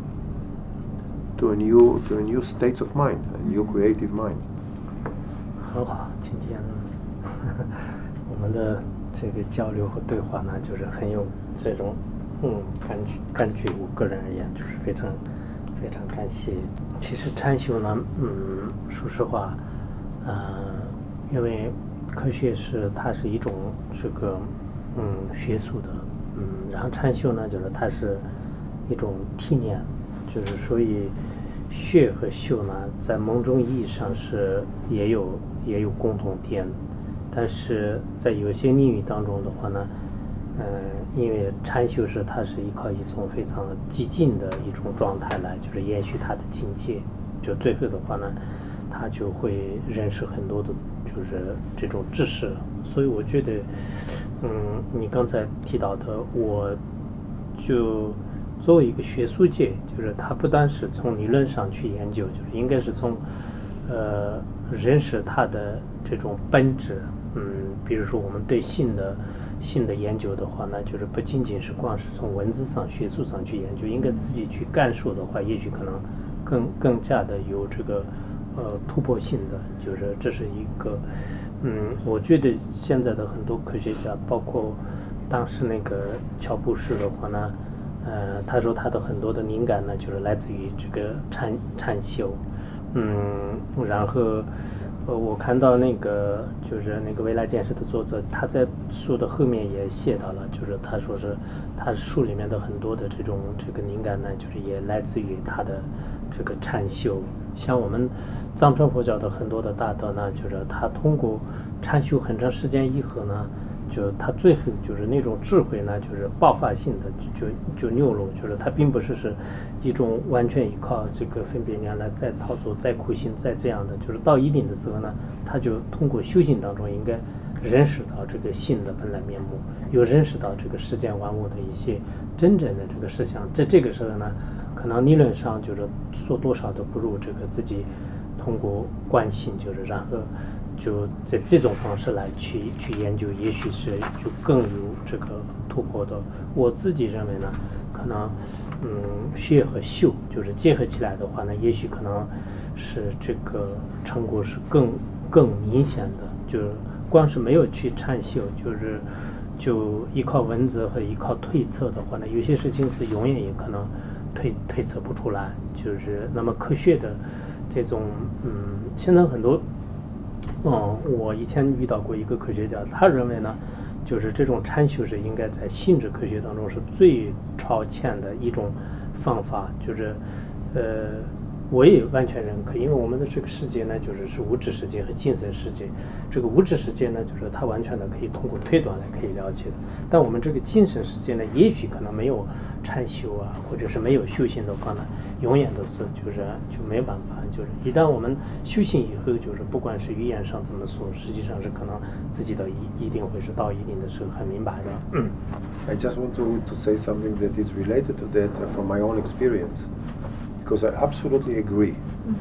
to a new state of mind, a new creative mind. 好，今天我们的这个交流和对话呢，就是很有这种感觉。我个人而言，就是非常非常感谢。其实禅修呢，说实话，因为科学它是一种这个学术的，然后禅修呢，就是它是一种体验，就是所以学和修呢，在某种意义上是也有共同点，但是在有些领域当中的话呢，因为禅修它是依靠一种非常激进的一种状态来，就是延续它的境界，就最后的话呢，他就会认识很多的，就是这种知识。所以我觉得，你刚才提到的，我就作为一个学术界，就是它不单是从理论上去研究，就是应该是从认识它的这种本质。比如说我们对性的研究的话呢，就是不仅仅是光是从文字上、学术上去研究，应该自己去感受的话，也许可能更加的有这个突破性的，就是这是一个我觉得现在的很多科学家，包括当时那个乔布斯的话呢，他说他的很多的灵感呢，就是来自于这个禅修，然后我看到那个就是那个未来建设的作者，他在书的后面也写到了，就是他说是他书里面的很多的这个灵感呢，就是也来自于他的这个禅修。像我们藏传佛教的很多的大德呢，就是他通过禅修很长时间以后呢，就他最后就是那种智慧呢，就是爆发性的就流露，就是他并不是一种完全依靠这个分别念来再操作、再苦行、再这样的，就是到一定的时候呢，他就通过修行当中应该认识到这个性的本来面目，又认识到这个世间万物的一些真正的这个实相。在这个时候呢，可能理论上就是说多少都不如这个自己通过观心，就是然后就在这种方式来去研究，也许是就更有这个突破的。我自己认为呢，可能学和修就是结合起来的话呢，也许可能是这个成果是更明显的。就是光是没有去禅修，就依靠文字和依靠推测的话呢，有些事情是永远也可能推测不出来。就是那么科学的这种现在很多我以前遇到过一个科学家，他认为呢，就是这种禅修是应该在心智科学当中是最超前的一种方法。就是我也完全认可，因为我们的这个世界呢，是物质世界和精神世界。这个物质世界呢，就是它完全的可以通过推断来可以了解的，但我们这个精神世界呢，也许可能没有禅修啊，或者是没有修行的话呢，永远都是就没办法。就是一旦我们修行以后，就是不管是语言上怎么说，实际上是可能自己的一定会是到一定的时候很明白的。 I just want to say something that is related to that from my own experience, because I absolutely agree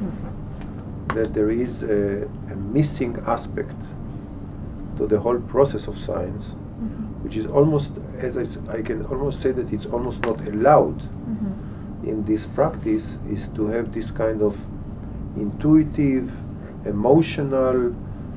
that there is a missing aspect to the whole process of science, which is almost, I can almost say that it's almost not allowed in this practice, is to have this kind of intuitive, emotional,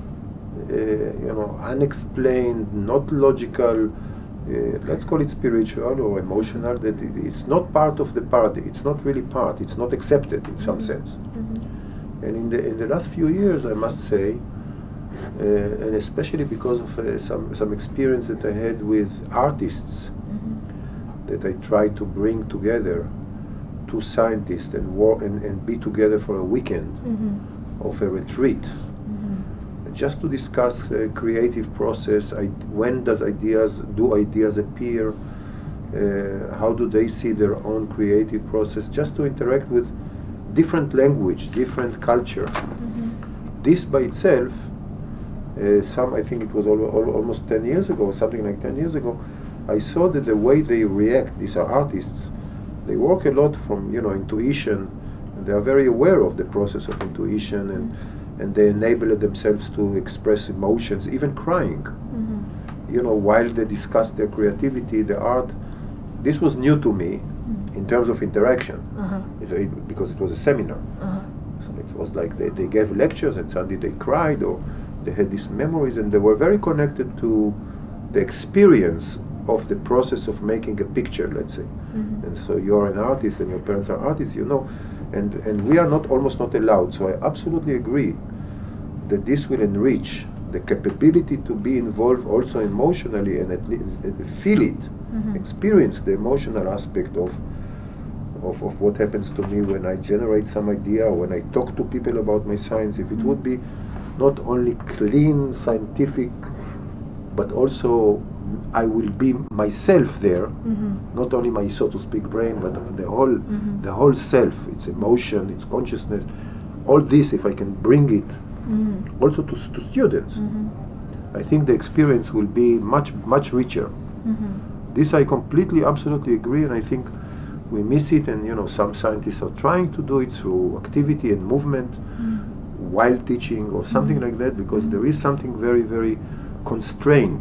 unexplained, not logical, let's call it spiritual or emotional, that it's not part of the party, it's not really part, it's not accepted in some sense. And in the last few years, I must say, and especially because of some experience that I had with artists that I tried to bring together, two scientists, and be together for a weekend of a retreat, just to discuss a creative process. When do ideas appear? How do they see their own creative process? Just to interact with different language, different culture. This by itself I think it was almost 10 years ago, something like 10 years ago, I saw that the way they react, these are artists, they work a lot from intuition, and they are very aware of the process of intuition, and they enable themselves to express emotions, even crying. While they discuss their creativity, the art. This was new to me in terms of interaction, because it was a seminar. So it was like they gave lectures and suddenly they cried, or they had these memories, and they were very connected to the experience of the process of making a picture, let's say. And so you're an artist and your parents are artists, and we are almost not allowed. So I absolutely agree that this will enrich the capability to be involved also emotionally and at least feel it, experience the emotional aspect of what happens to me when I generate some idea, or when I talk to people about my science. If it would be not only clean, scientific, but also I will be myself there, not only my, so to speak, brain, but the whole self, its emotion, its consciousness, all this, if I can bring it also to students, I think the experience will be much richer. This I completely, absolutely agree, and I think we miss it, and some scientists are trying to do it through activity and movement while teaching or something like that, because there is something very, very constrained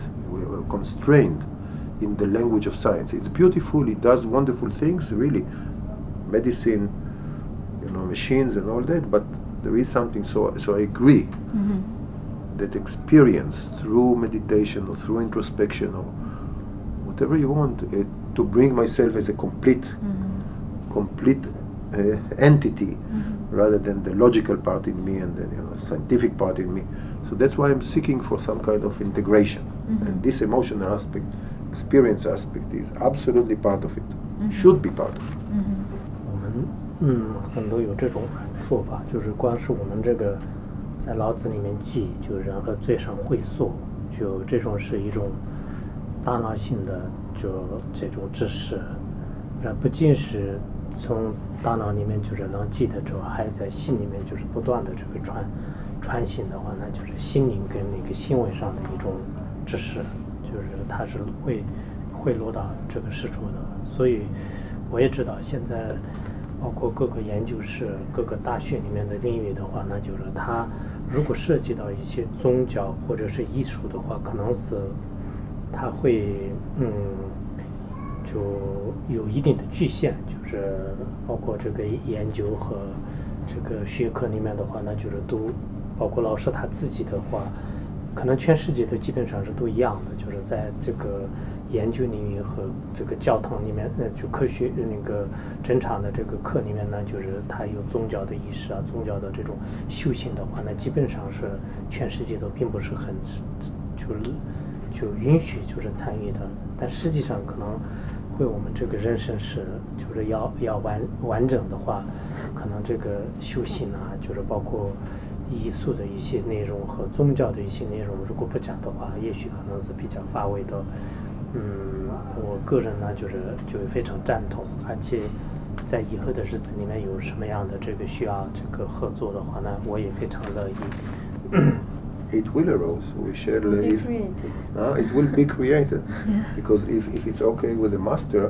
in the language of science. It's beautiful, it does wonderful things, really, medicine, machines and all that, but there is something, so I agree that experience through meditation or through introspection or whatever you want, to bring myself as a complete entity, rather than the logical part in me and the scientific part in me. So that's why I'm seeking for some kind of integration. And this emotional aspect, experience aspect, is absolutely part of it, should be part of it. 我们很多有这种说法，就是光是我们这个在老子里面记，就人和最上会所，就这种是一种大脑性的就这种知识，不仅是从大脑里面就是能记得之后，还在心里面就是不断的这个传信的话，那就是心灵跟那个行为上的一种知识，就是它是会落到这个实处的。所以我也知道现在包括各个研究室、各个大学里面的领域的话，那就是它如果涉及到一些宗教或者是艺术的话，可能是它会就有一定的局限，就是包括这个研究和这个学科里面的话，那就是都包括老师他自己的话，可能全世界都基本上是都一样的，就是在这个研究领域和这个教堂里面，就科学那个正常的这个课里面呢，就是它有宗教的意识啊，宗教的这种修行的话，那基本上是全世界都并不是很就允许就是参与的，但实际上可能会我们这个人生是就是要完整的话，可能这个修行啊，就是包括艺术的一些内容和宗教的一些内容，如果不讲的话，也许可能是比较乏味的。我个人呢就非常赞同，而且在以后的日子里面有什么样的这个需要这个合作的话呢，我也非常乐意。 It will arise. We shall. It will be created, because if it's okay with the master,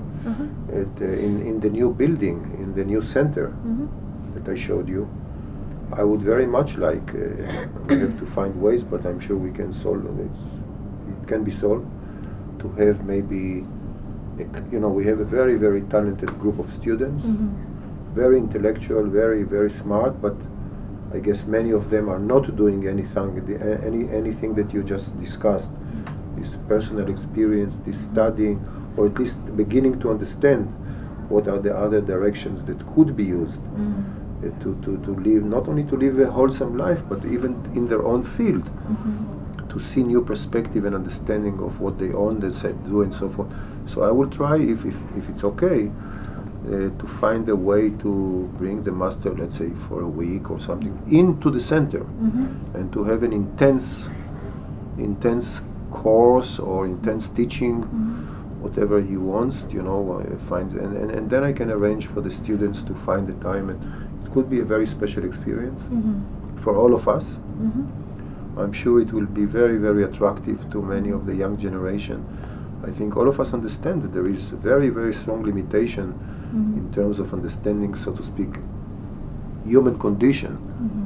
in the new building, in the new center that I showed you, I would very much like. We have to find ways, but I'm sure we can solve it. It can be solved. To have maybe, we have a very, very talented group of students, very intellectual, very, very smart, but I guess many of them are not doing anything that you just discussed, this personal experience, this studying, or at least beginning to understand what are the other directions that could be used to live, not only to live a wholesome life, but even in their own field. To see new perspective and understanding of what they own, they do, and so forth. So I will try, if it's okay, to find a way to bring the master, let's say for a week or something, into the center, and to have an intense course or intense teaching, whatever he wants, finds, and then I can arrange for the students to find the time, and it could be a very special experience for all of us. I'm sure it will be very, very attractive to many of the young generation. I think all of us understand that there is a very, very strong limitation in terms of understanding, so to speak, human condition,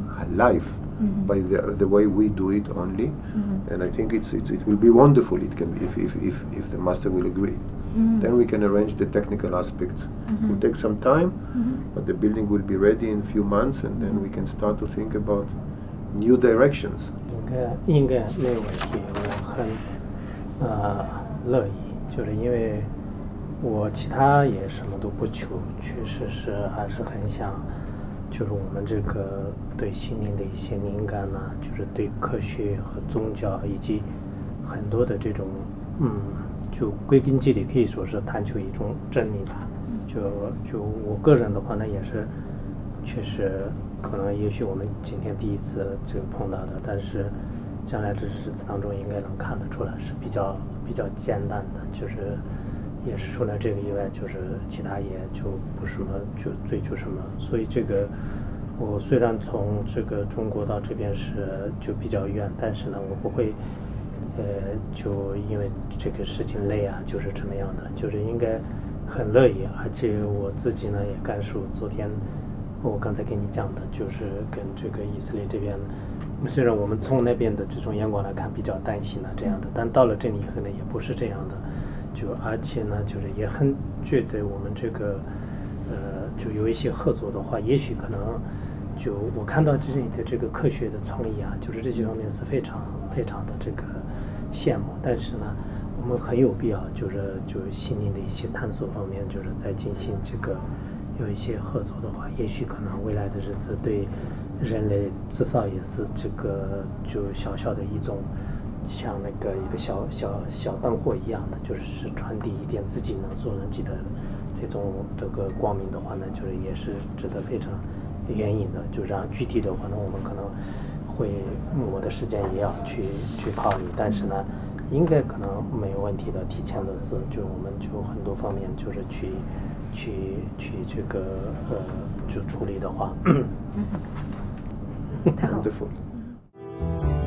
life, by the way we do it only. And I think it will be wonderful. It can if the master will agree. Then we can arrange the technical aspects. It will take some time, but the building will be ready in a few months, and then we can start to think about new directions. 应该没有问题，我很乐意，就是因为我其他也什么都不求，确实是还是很想，就是我们这个对心灵的一些敏感呐，就是对科学和宗教以及很多的这种就归根结底可以说是探求一种真理吧。就我个人的话呢，也是确实可能也许我们今天第一次这个碰到的，但是将来这日子当中应该能看得出来是比较艰难的，就是也是除了这个以外，就是其他也就不什么就追求什么。所以这个我虽然从这个中国到这边是就比较远，但是呢我不会就因为这个事情累啊，就是这么样的，就是应该很乐意。而且我自己呢也感受，昨天我刚才跟你讲的，就是跟这个以色列这边，虽然我们从那边的这种眼光来看比较担心啊这样的，但到了这里以后呢也不是这样的，就而且呢就是也很觉得我们这个就有一些合作的话，也许可能就我看到这里的这个科学的创意啊，就是这些方面是非常非常的这个羡慕，但是呢我们很有必要就心灵的一些探索方面，就是在进行这个有一些合作的话，也许可能未来的日子对人类至少也是这个就小小的一种像那个一个小灯火一样的，就是传递一点自己能所能及的这种这个光明的话呢，就是也是值得非常原因的。就让具体的话呢，我们可能会我的时间也要去考虑，但是呢应该可能没有问题的。提前的是就我们就很多方面就是去这个就处理的话。 Wonderful.